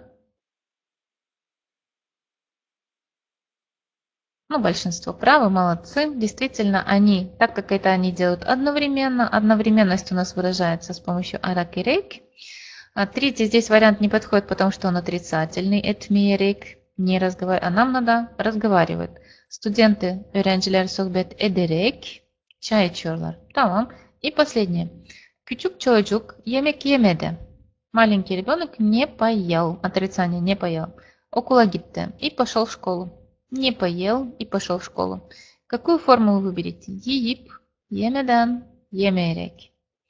Ну, большинство правы, молодцы. Действительно, они, так как это они делают одновременно, одновременность у нас выражается с помощью arak и rek. Третий здесь вариант не подходит, потому что он отрицательный. Etmeyerek, не разговаривать, а нам надо разговаривать. Студенты öğrenciler sohbet ederek çay içiyorlar. Tamam. И последнее. Küçük çocuk yemek yemedi. Маленький ребенок не поел. Отрицание, не поел. Okula gitti. И пошел в школу. Не поел и пошел в школу. Какую форму вы выберете? Yiyip, yemeden, yemeyerek.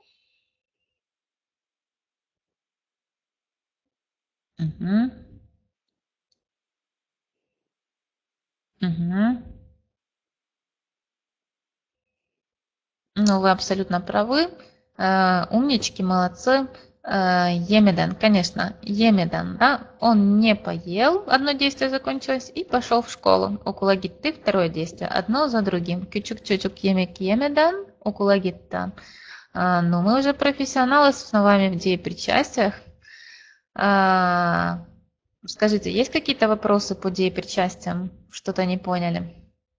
Угу. Угу. Ну, вы абсолютно правы. Умнички, молодцы. Емедан, конечно, Емедан, да, он не поел, одно действие закончилось, и пошел в школу. Около гитты, второе действие, одно за другим. Кючук-чучук емек емедан, около гитта. Ну, мы уже профессионалы с вами в деепричастиях. Скажите, есть какие-то вопросы по деепричастиям? Что-то не поняли?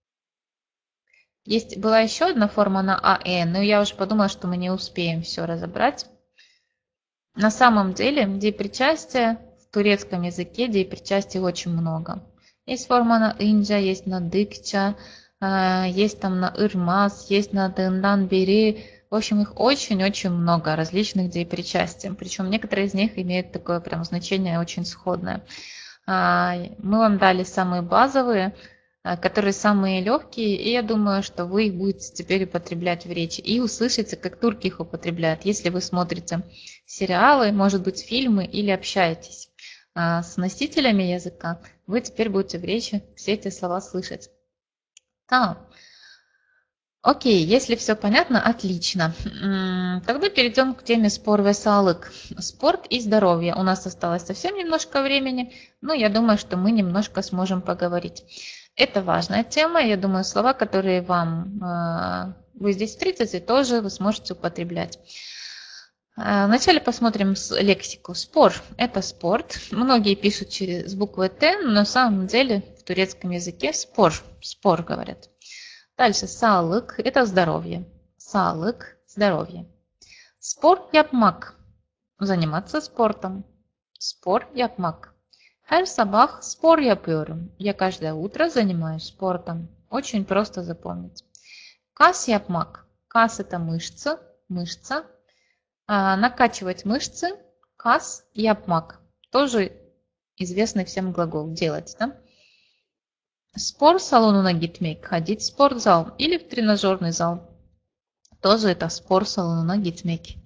Была еще одна форма на АЭ, но я уже подумала, что мы не успеем все разобрать. На самом деле деепричастия в турецком языке деепричастий очень много. Есть форма на инджа, есть на дыкча, есть там на ирмас, есть на дындан бери. В общем, их очень-очень много различных деепричастий. Причем некоторые из них имеют такое прям значение очень сходное. Мы вам дали самые базовые, которые самые легкие, и я думаю, что вы их будете теперь употреблять в речи и услышите, как турки их употребляют, если вы смотрите сериалы, может быть, фильмы или общаетесь с носителями языка, вы теперь будете в речи все эти слова слышать. Так. Окей, если все понятно, отлично. Тогда перейдем к теме спор ve sağlık. Спорт и здоровье. У нас осталось совсем немножко времени, но я думаю, что мы немножко сможем поговорить. Это важная тема. Я думаю, слова, которые вы здесь встретите, тоже вы сможете употреблять. Вначале посмотрим лексику. Спор – это спорт. Многие пишут с буквы Т, но на самом деле в турецком языке спор говорят. Дальше sağlık – это здоровье. Sağlık – здоровье. Spor yapmak – заниматься спортом. Spor yapmak. Her sabah spor yapıyorum. Я каждое утро занимаюсь спортом. Очень просто запомнить. Kas yapmak. Kas – это мышца. Накачивать мышцы. Kas yapmak. Тоже известный всем глагол делать, да? Spor salonuna gitmek, ходить в спортзал или в тренажерный зал. Тоже это spor salonuna gitmek.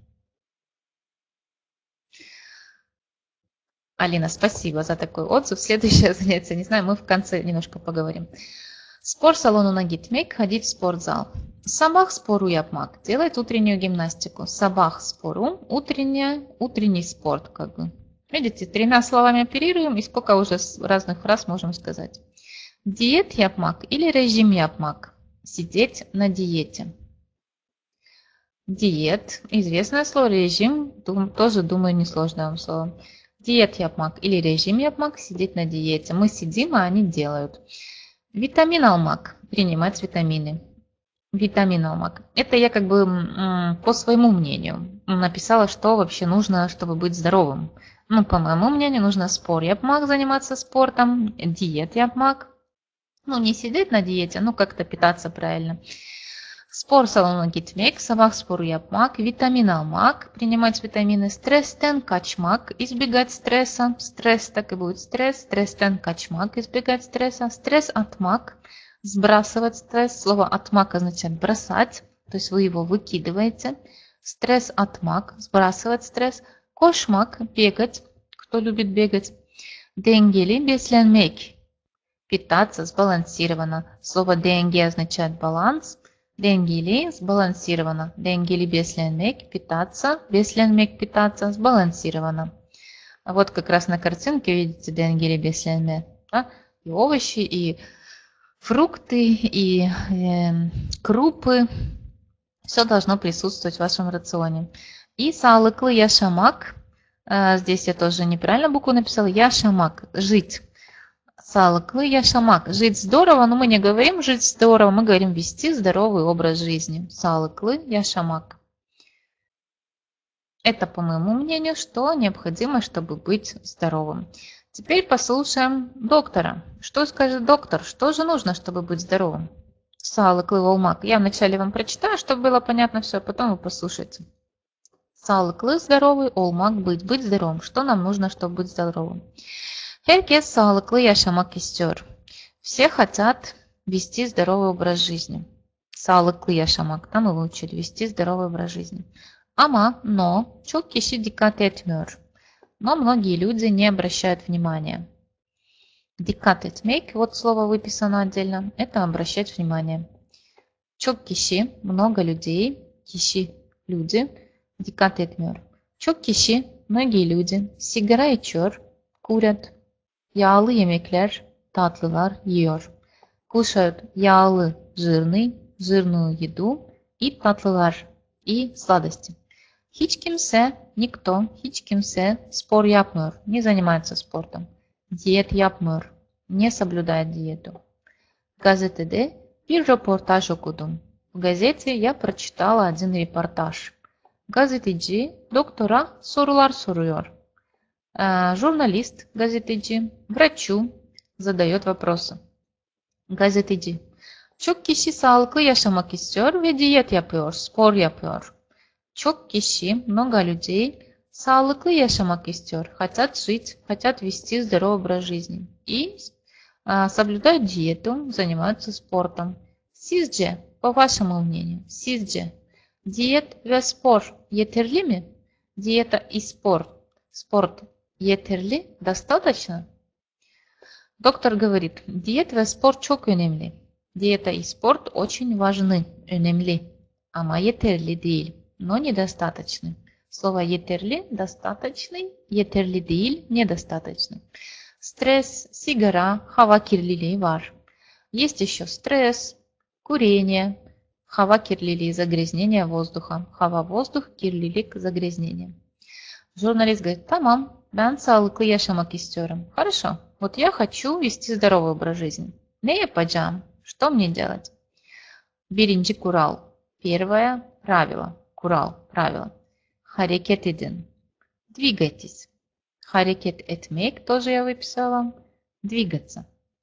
Алина, спасибо за такой отзыв. Следующее занятие, не знаю, мы в конце немножко поговорим. Spor salonuna gitmek, ходить в спортзал. Sabah sporu yapmak, делать утреннюю гимнастику. Sabah sporu, утренний спорт, как бы. Видите, 3 словами оперируем и сколько уже разных фраз можем сказать. Diyet yapmak или режим yapmak. Сидеть на диете. Диет. Известное слово. Режим. Тоже, думаю, несложное вам слово. Диет yapmak или режим yapmak. Сидеть на диете. Мы сидим, а они делают. Витамин almak. Принимать витамины. Витамин almak. Это я как бы по своему мнению написала, что вообще нужно, чтобы быть здоровым. Ну, по моему мнению, нужно spor yapmak, заниматься спортом. Диет yapmak. Ну, не сидеть на диете, но как-то питаться правильно. Spor salonuna gitmek, sabah sporu yapmak, vitamin almak, принимать витамины, stresten kaçmak, избегать стресса, стресс так и будет стресс, stresten kaçmak, избегать стресса, стресс atmak, сбрасывать стресс, слово atmak означает бросать, то есть вы его выкидываете, стресс atmak, сбрасывать стресс, koşmak, бегать, кто любит бегать, dengeli beslenmek, питаться сбалансированно. Слово деньги означает баланс. Dengeli сбалансированно. Dengeli beslenmek питаться. Beslenmek питаться сбалансированно. А вот как раз на картинке видите dengeli beslenmek. Да? И овощи, и фрукты, и крупы. Все должно присутствовать в вашем рационе. И sağlıklı yaşamak. Здесь я тоже неправильно букву написала. Yaşamak. Жить. Sağlıklı yaşamak. Жить здорово, но мы не говорим жить здорово, мы говорим вести здоровый образ жизни. Sağlıklı yaşamak. Это, по моему мнению, что необходимо, чтобы быть здоровым. Теперь послушаем доктора. Что скажет доктор? Что же нужно, чтобы быть здоровым? Sağlıklı olmak. Я вначале вам прочитаю, чтобы было понятно все, а потом вы послушайте. Sağlıklı, здоровый, olmak, быть. Быть здоровым. Что нам нужно, чтобы быть здоровым? Herkes sağlıklı yaşamak istiyor. Все хотят вести здоровый образ жизни. Sağlıklı yaşamak. Там мы выучили. Вести здоровый образ жизни. Ama, но, çok kişi dikkat etmiyor. Но многие люди не обращают внимания. Dikkat etmek, вот слово выписано отдельно, это обращать внимание. Çok kişi, много людей, kişi, люди, dikkat etmiyor. Çok kişi, многие люди, sigara içiyor, курят. Yağlı yemekler, tatlılar yiyor. Кушают yağlı, жирный, жирную еду и tatlılar, и сладости. Hiç kimse, никто, hiç kimse spor yapmıyor, не занимается спортом. Diyet yapmıyor, не соблюдает диету. Gazetede bir röportaj okudum. В газете я прочитала один репортаж. Gazeteci doktora sorular soruyor. Jurnalist, gazeteci, врачу задает вопросы. Gazeteci. Çok kişi sağlıklı yaşamak istiyor ve diyet yapıyor, spor yapıyor. Çok kişi, много людей, sağlıklı yaşаmak istiyor, хотят жить, хотят вести здоровый образ жизни. И соблюдают диету, занимаются спортом. Sizce, по вашему мнению, sizce, diyet ve spor yeterli mi? Диета и спорт yeterli, достаточно? Доктор говорит, диет ve spor çok önemli. Диета и спорт очень важны, önemli. Ama yeterli değil. Но недостаточный. Слово yeterli – достаточный, yeterli değil, недостаточный. Стресс, сигара, hava kirliliği var. Есть еще стресс, курение, hava kirliliği, загрязнение воздуха. Hava – воздух, kirlilik, загрязнение. Журналист говорит, tamam, ben sağlıklı yaşamak istiyorum. Хорошо, вот я хочу вести здоровый образ жизни. Ne yapacağım? Что мне делать? Birinci kural. Первое правило. Kural, правило. Hareket edin. Двигайтесь. Hareket etmek тоже я выписала. Двигаться.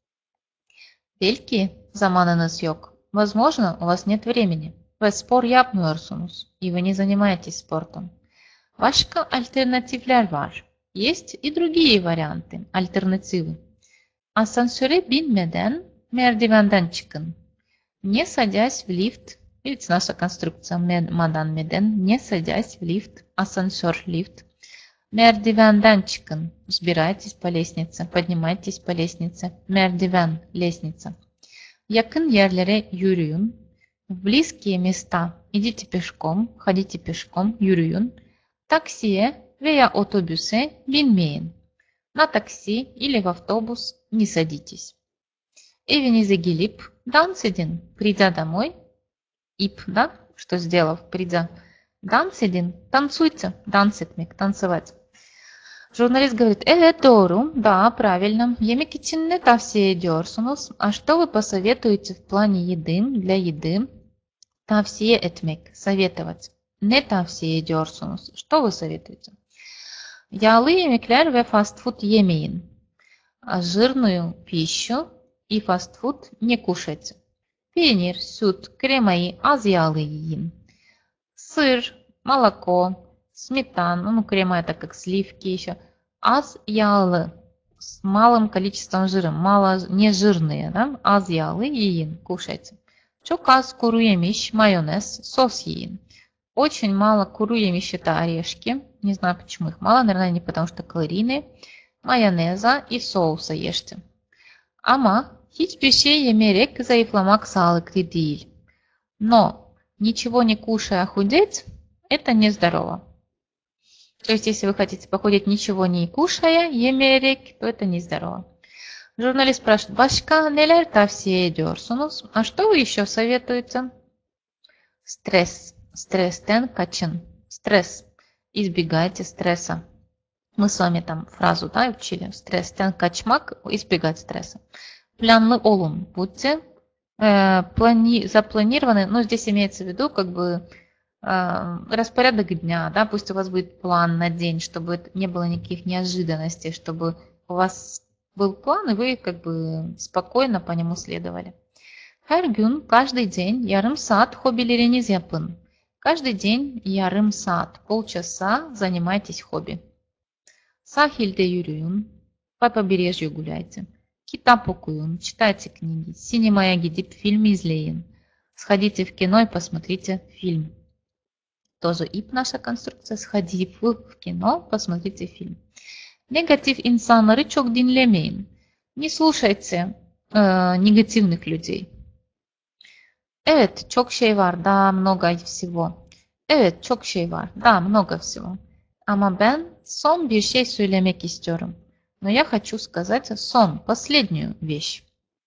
Belki zamanınız yok. Возможно, у вас нет времени. Ve spor yapmıyorsunuz. И вы не занимаетесь спортом. Başka alternatifler var. Есть и другие варианты, альтернативы. Asansöre binmeden merdivenden çıkın. Не садясь в лифт. Видите, наша конструкция мадан меден. Не садясь в лифт. Ассансер, лифт. Merdivenden çıkın. Взбирайтесь по лестнице. Поднимайтесь по лестнице. Merdiven, лестница. Yakın yerlere yürüyün. В близкие места. Идите пешком. Ходите пешком. Yürüyün. Taksiye veya otobüse binmeyin. На такси или в автобус не садитесь. Evinize gelip dans edin. Придя домой. Ip, да, что сделав, придя. Dans edin, танцуйте, dans etmek, танцевать. Журналист говорит, doğru, да, правильно. Yemek için ne tavsiye ediyorsunuz? А что вы посоветуете в плане еды, для еды? Tavsiye etmek, советовать. Ne tavsiye ediyorsunuz? Что вы советуете? Yağlı yemekler ve fast food yemeyin. Жирную пищу и fast food не кушайте. Peynir, süt, kremayı az yağlı yiyin. Сыр, молоко, сметана, ну крема это как сливки еще. Аз yağlı, с малым количеством жира, мало, не жирные, да? Az yağlı yiyin, кушайте. Çok az kuru yemiş, майонез, сос yiyin. Очень мало kuru yemiş это орешки. Не знаю, почему их мало, наверное, не потому что калорийные. Майонеза и соуса ешьте. Ama hiçbir şey yemeyerek zayıflamak sağlıklı değil. Но ничего не кушая худеть – это нездорово. То есть, если вы хотите похудеть, ничего не кушая, yemeyerek, то это нездорово. Журналист спрашивает, başka neler tavsiye ediyorsunuz? А что вы еще советуете? Стресс. Стресстен kaçın. Стресс. Избегайте стресса. Мы с вами там фразу, да, учили. Стресстен kaçmak, избегать стресса. Планlı olun. Будьте запланированы. Ну, здесь имеется в виду, как бы распорядок дня, да, пусть у вас будет план на день, чтобы не было никаких неожиданностей, чтобы у вас был план, и вы как бы спокойно по нему следовали. Her gün, каждый день, yarım saat hobileriniz yapın. Каждый день yarım saat, полчаса занимайтесь хобби. Sahilde yürüyün, по побережью гуляйте. Kitap okuyun, читайте книги. Синемая gidip film izleyin. Сходите в кино и посмотрите фильм. Тоже ip наша конструкция. Сходи в кино, посмотрите фильм. Negatif insanları çok dinlemeyin. Не слушайте негативных людей. Evet, çok şey var. Да, много всего. Evet, çok şey var. Да, много всего. Ama ben son bir şey söylemek istiyorum. Но я хочу сказать son, последнюю вещь.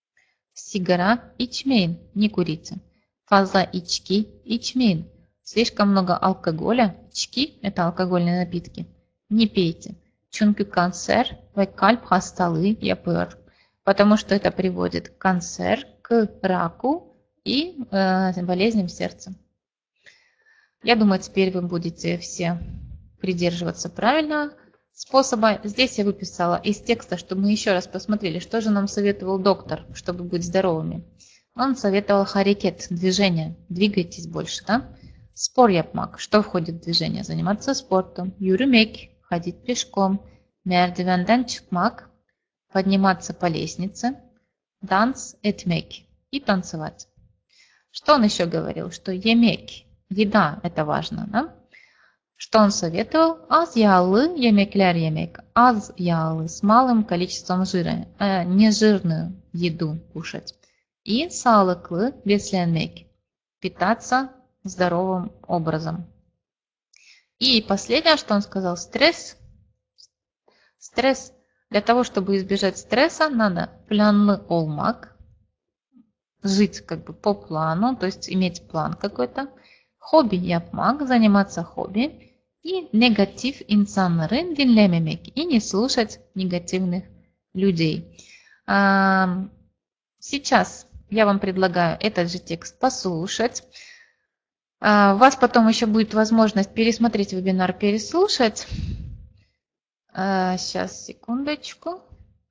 Сигара içmeyin, не курите. Fazla içki içmeyin. Слишком много алкоголя. İçki – это алкогольные напитки. Не пейте. Çünkü kanser ve kalp hastalığı yapıyor. Потому что это приводит к канцер, к раку и болезням сердца. Я думаю, теперь вы будете все придерживаться правильного способа. Здесь я выписала из текста, чтобы мы еще раз посмотрели, что же нам советовал доктор, чтобы быть здоровыми. Он советовал харекет, движение. Двигайтесь больше, да? Spor yapmak. Что входит в движение? Заниматься спортом. Yürümek. Ходить пешком. Merdivenden çıkmak. Подниматься по лестнице. Dans etmek. И танцевать. Что он еще говорил? Что yemek. Еда. Это важно, да? Что он советовал? Az yağlı yemekler yemek. Az yağlı, с малым количеством жира. Нежирную еду кушать. И sağlıklı beslenmek. Питаться здоровым образом. И последнее, что он сказал, стресс. Стресс. Для того, чтобы избежать стресса, надо planlı olmak. Жить как бы по плану, то есть иметь план какой-то. Хобби yapmak, заниматься хобби. И негатив insanları dinlememek. И не слушать негативных людей. Сейчас я вам предлагаю этот же текст послушать. У вас потом еще будет возможность пересмотреть вебинар, переслушать. Сейчас, секундочку.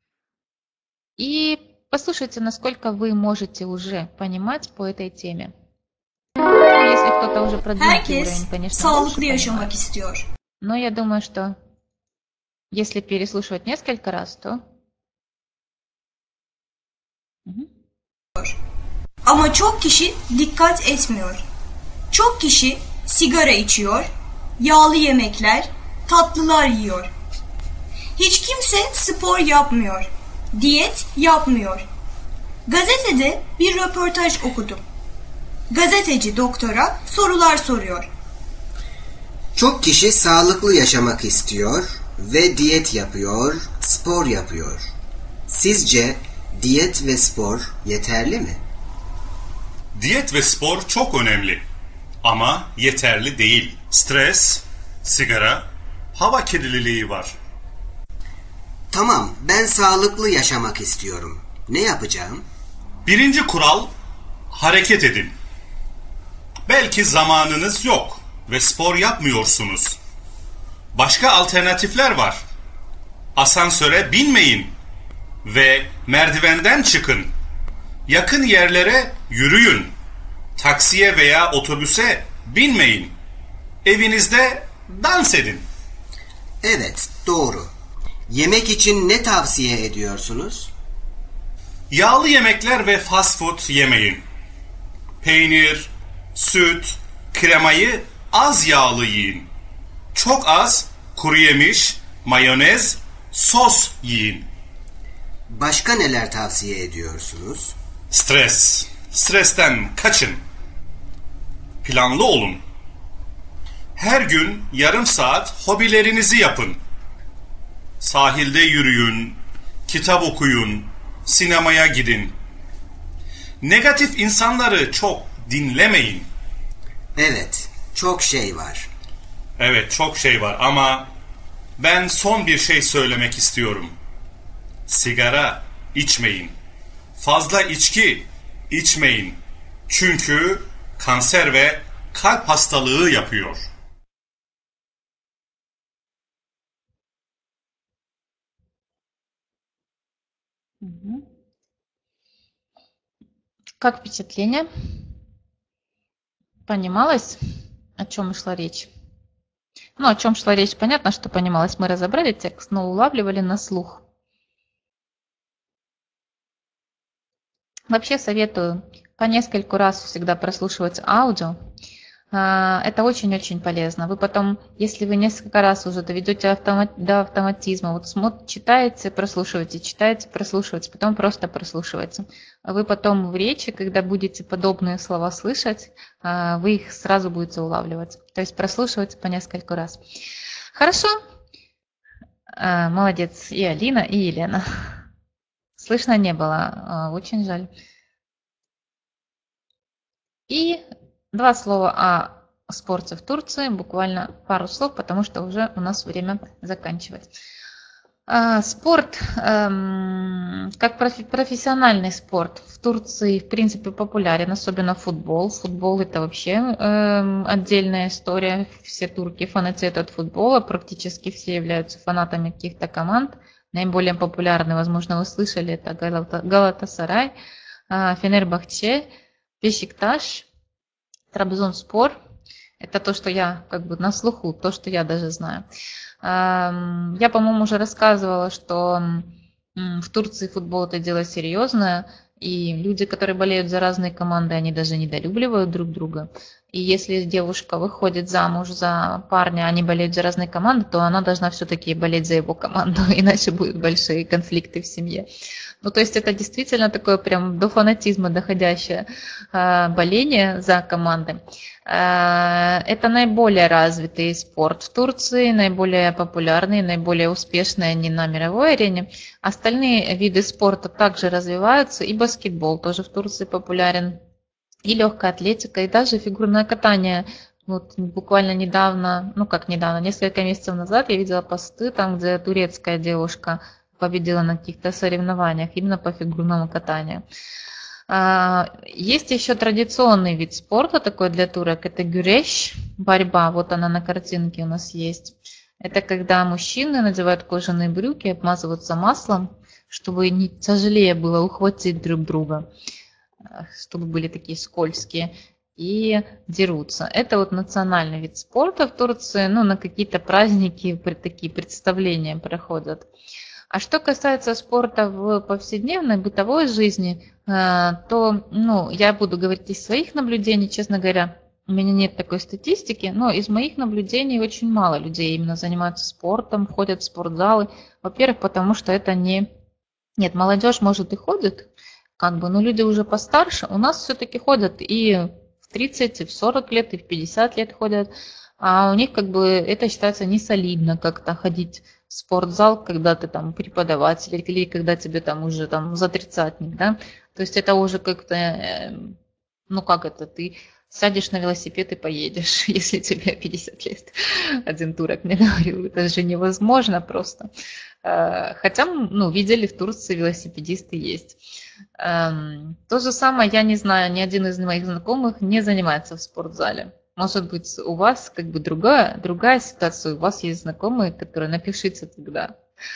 И послушайте, насколько вы можете уже понимать по этой теме. Если кто-то уже продвинутый уровень, конечно, sağlıklı yaşamak istiyor. Но я думаю, что если переслушивать несколько раз, то... Ama çok kişi dikkat etmiyor. Çok kişi sigara içiyor, yağlı yemekler, tatlılar yiyor. Hiç kimse spor yapmıyor, diyet yapmıyor. Gazetede bir röportaj okudum. Gazeteci doktora sorular soruyor. Çok kişi sağlıklı yaşamak istiyor ve diyet yapıyor, spor yapıyor. Sizce diyet ve spor yeterli mi? Diyet ve spor çok önemli ama yeterli değil. Stres, sigara, hava kirliliği var. Tamam, ben sağlıklı yaşamak istiyorum. Ne yapacağım? Birinci kural, hareket edin. Belki zamanınız yok ve spor yapmıyorsunuz. Başka alternatifler var. Asansöre binmeyin ve merdivenden çıkın. Yakın yerlere yürüyün. Taksiye veya otobüse binmeyin. Evinizde dans edin. Evet, doğru. Yemek için ne tavsiye ediyorsunuz? Yağlı yemekler ve fast food yemeyin. Peynir, süt, kremayı az yağlı yiyin. Çok az kuru yemiş, mayonez, sos yiyin. Başka neler tavsiye ediyorsunuz? Stres. Stresten kaçın. Planlı olun. Her gün yarım saat hobilerinizi yapın. Sahilde yürüyün, kitap okuyun, sinemaya gidin. Negatif insanları çok dinlemeyin. Evet, çok şey var. Evet, çok şey var ama ben son bir şey söylemek istiyorum. Sigara içmeyin. Fazla içki içmeyin. Çünkü kanser ve kalp hastalığı yapıyor. Как впечатление? Понималось, о чем шла речь? Ну, о чем шла речь, понятно, что понималось. Мы разобрали текст, но улавливали на слух. Вообще советую по нескольку раз всегда прослушивать аудио. Это очень-очень полезно. Вы потом, если вы несколько раз уже доведете до автоматизма, вот читаете, прослушиваете, потом просто прослушиваете. Вы потом в речи, когда будете подобные слова слышать, вы их сразу будете улавливать. То есть прослушивайте по нескольку раз. Хорошо? Молодец и Алина, и Елена. Слышно не было. Очень жаль. И 2 слова о спорте в Турции, буквально пару слов, потому что уже у нас время заканчивать. Спорт, как профессиональный спорт в Турции, в принципе, популярен, особенно футбол. Футбол – это вообще отдельная история. Все турки фанатеют от футбола, практически все являются фанатами каких-то команд. Наиболее популярные, возможно, вы слышали, это Галатасарай, Фенербахче, Бешикташ, Трабзонспор. Это то, что я как бы на слуху, то, что я даже знаю. Я, по-моему, уже рассказывала, что в Турции футбол это дело серьезное, и люди, которые болеют за разные команды, они даже недолюбливают друг друга. И если девушка выходит замуж за парня, они болеют за разные команды, то она должна все-таки болеть за его команду, иначе будут большие конфликты в семье. Ну, то есть это действительно такое прям до фанатизма доходящее боление за команды. Это наиболее развитый спорт в Турции, наиболее популярный, наиболее успешный они на мировой арене. Остальные виды спорта также развиваются, и баскетбол тоже в Турции популярен, и легкая атлетика, и даже фигурное катание. Вот буквально недавно, несколько месяцев назад я видела посты, там, где турецкая девушка победила на каких-то соревнованиях именно по фигурному катанию. Есть еще традиционный вид спорта такой для турок, это гюреш, борьба, вот она на картинке у нас есть. Это когда мужчины надевают кожаные брюки, обмазываются маслом, чтобы не тяжелее было ухватить друг друга, чтобы были такие скользкие, и дерутся. Это вот национальный вид спорта в Турции, на какие-то праздники такие представления проходят. А что касается спорта в повседневной бытовой жизни, то я буду говорить из своих наблюдений, честно говоря, у меня нет такой статистики, но из моих наблюдений очень мало людей именно занимаются спортом, ходят в спортзалы. Во-первых, потому что это не... Нет, молодежь, может, и ходит, но люди уже постарше. У нас все-таки ходят и в 30, и в 40 лет, и в 50 лет ходят. А у них это считается не солидно как-то ходить в спортзал, когда ты там преподаватель, или когда тебе там уже за тридцатник, да. То есть это уже как-то, ты сядешь на велосипед и поедешь, если тебе 50 лет. Один турок мне говорил, это же невозможно просто. Хотя, видели, в Турции велосипедисты есть. То же самое, я не знаю, ни один из моих знакомых не занимается в спортзале. Может быть, у вас другая ситуация, у вас есть знакомые, которые, напишите тогда.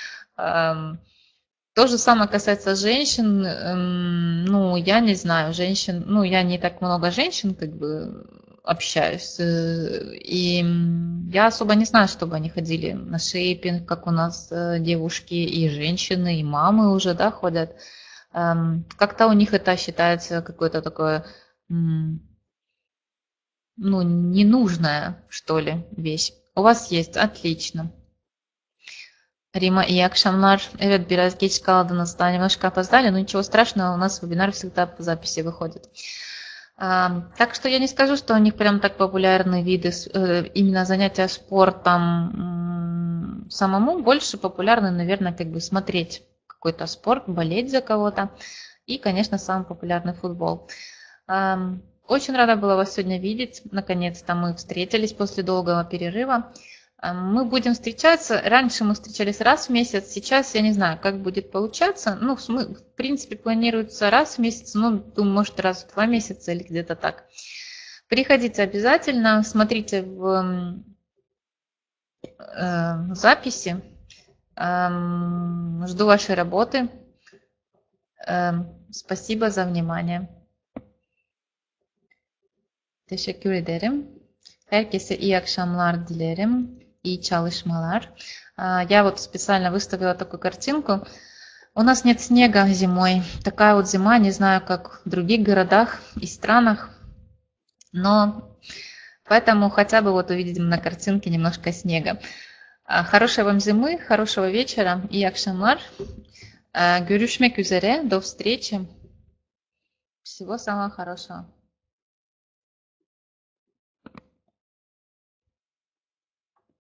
То же самое касается женщин, я не знаю, женщин, я не так много женщин общаюсь, и я особо не знаю, чтобы они ходили на шейпинг, как у нас девушки и женщины, и мамы уже, да, ходят. Как-то у них это считается какое-то такое, ненужная, что ли, вещь. У вас есть, отлично. Рима и Акшамнар, biraz geç kaldınız, немножко опоздали, но ничего страшного, у нас вебинар всегда по записи выходит. Так что я не скажу, что у них прям так популярны виды, именно занятия спортом самому, больше популярны, наверное, смотреть какой-то спорт, болеть за кого-то. И, конечно, самый популярный футбол. Очень рада была вас сегодня видеть. Наконец-то мы встретились после долгого перерыва. Мы будем встречаться. Раньше мы встречались раз в месяц. Сейчас я не знаю, как будет получаться. В принципе, планируется раз в месяц. Думаю, может, раз в 2 месяца или где-то так. Приходите обязательно, смотрите в записи. Жду вашей работы. Spasiba za vнимание. Teşekkür ederim. Herkese iyi akşamlar dilerim. И çalışmalar. Я вот специально выставила такую картинку. У нас нет снега зимой. Такая вот зима, не знаю, как в других городах и странах. Но поэтому хотя бы вот увидим на картинке немножко снега. Хорошей вам зимы, хорошего вечера и akşamlar. Görüşmek üzere, до встречи. Всего самого хорошего.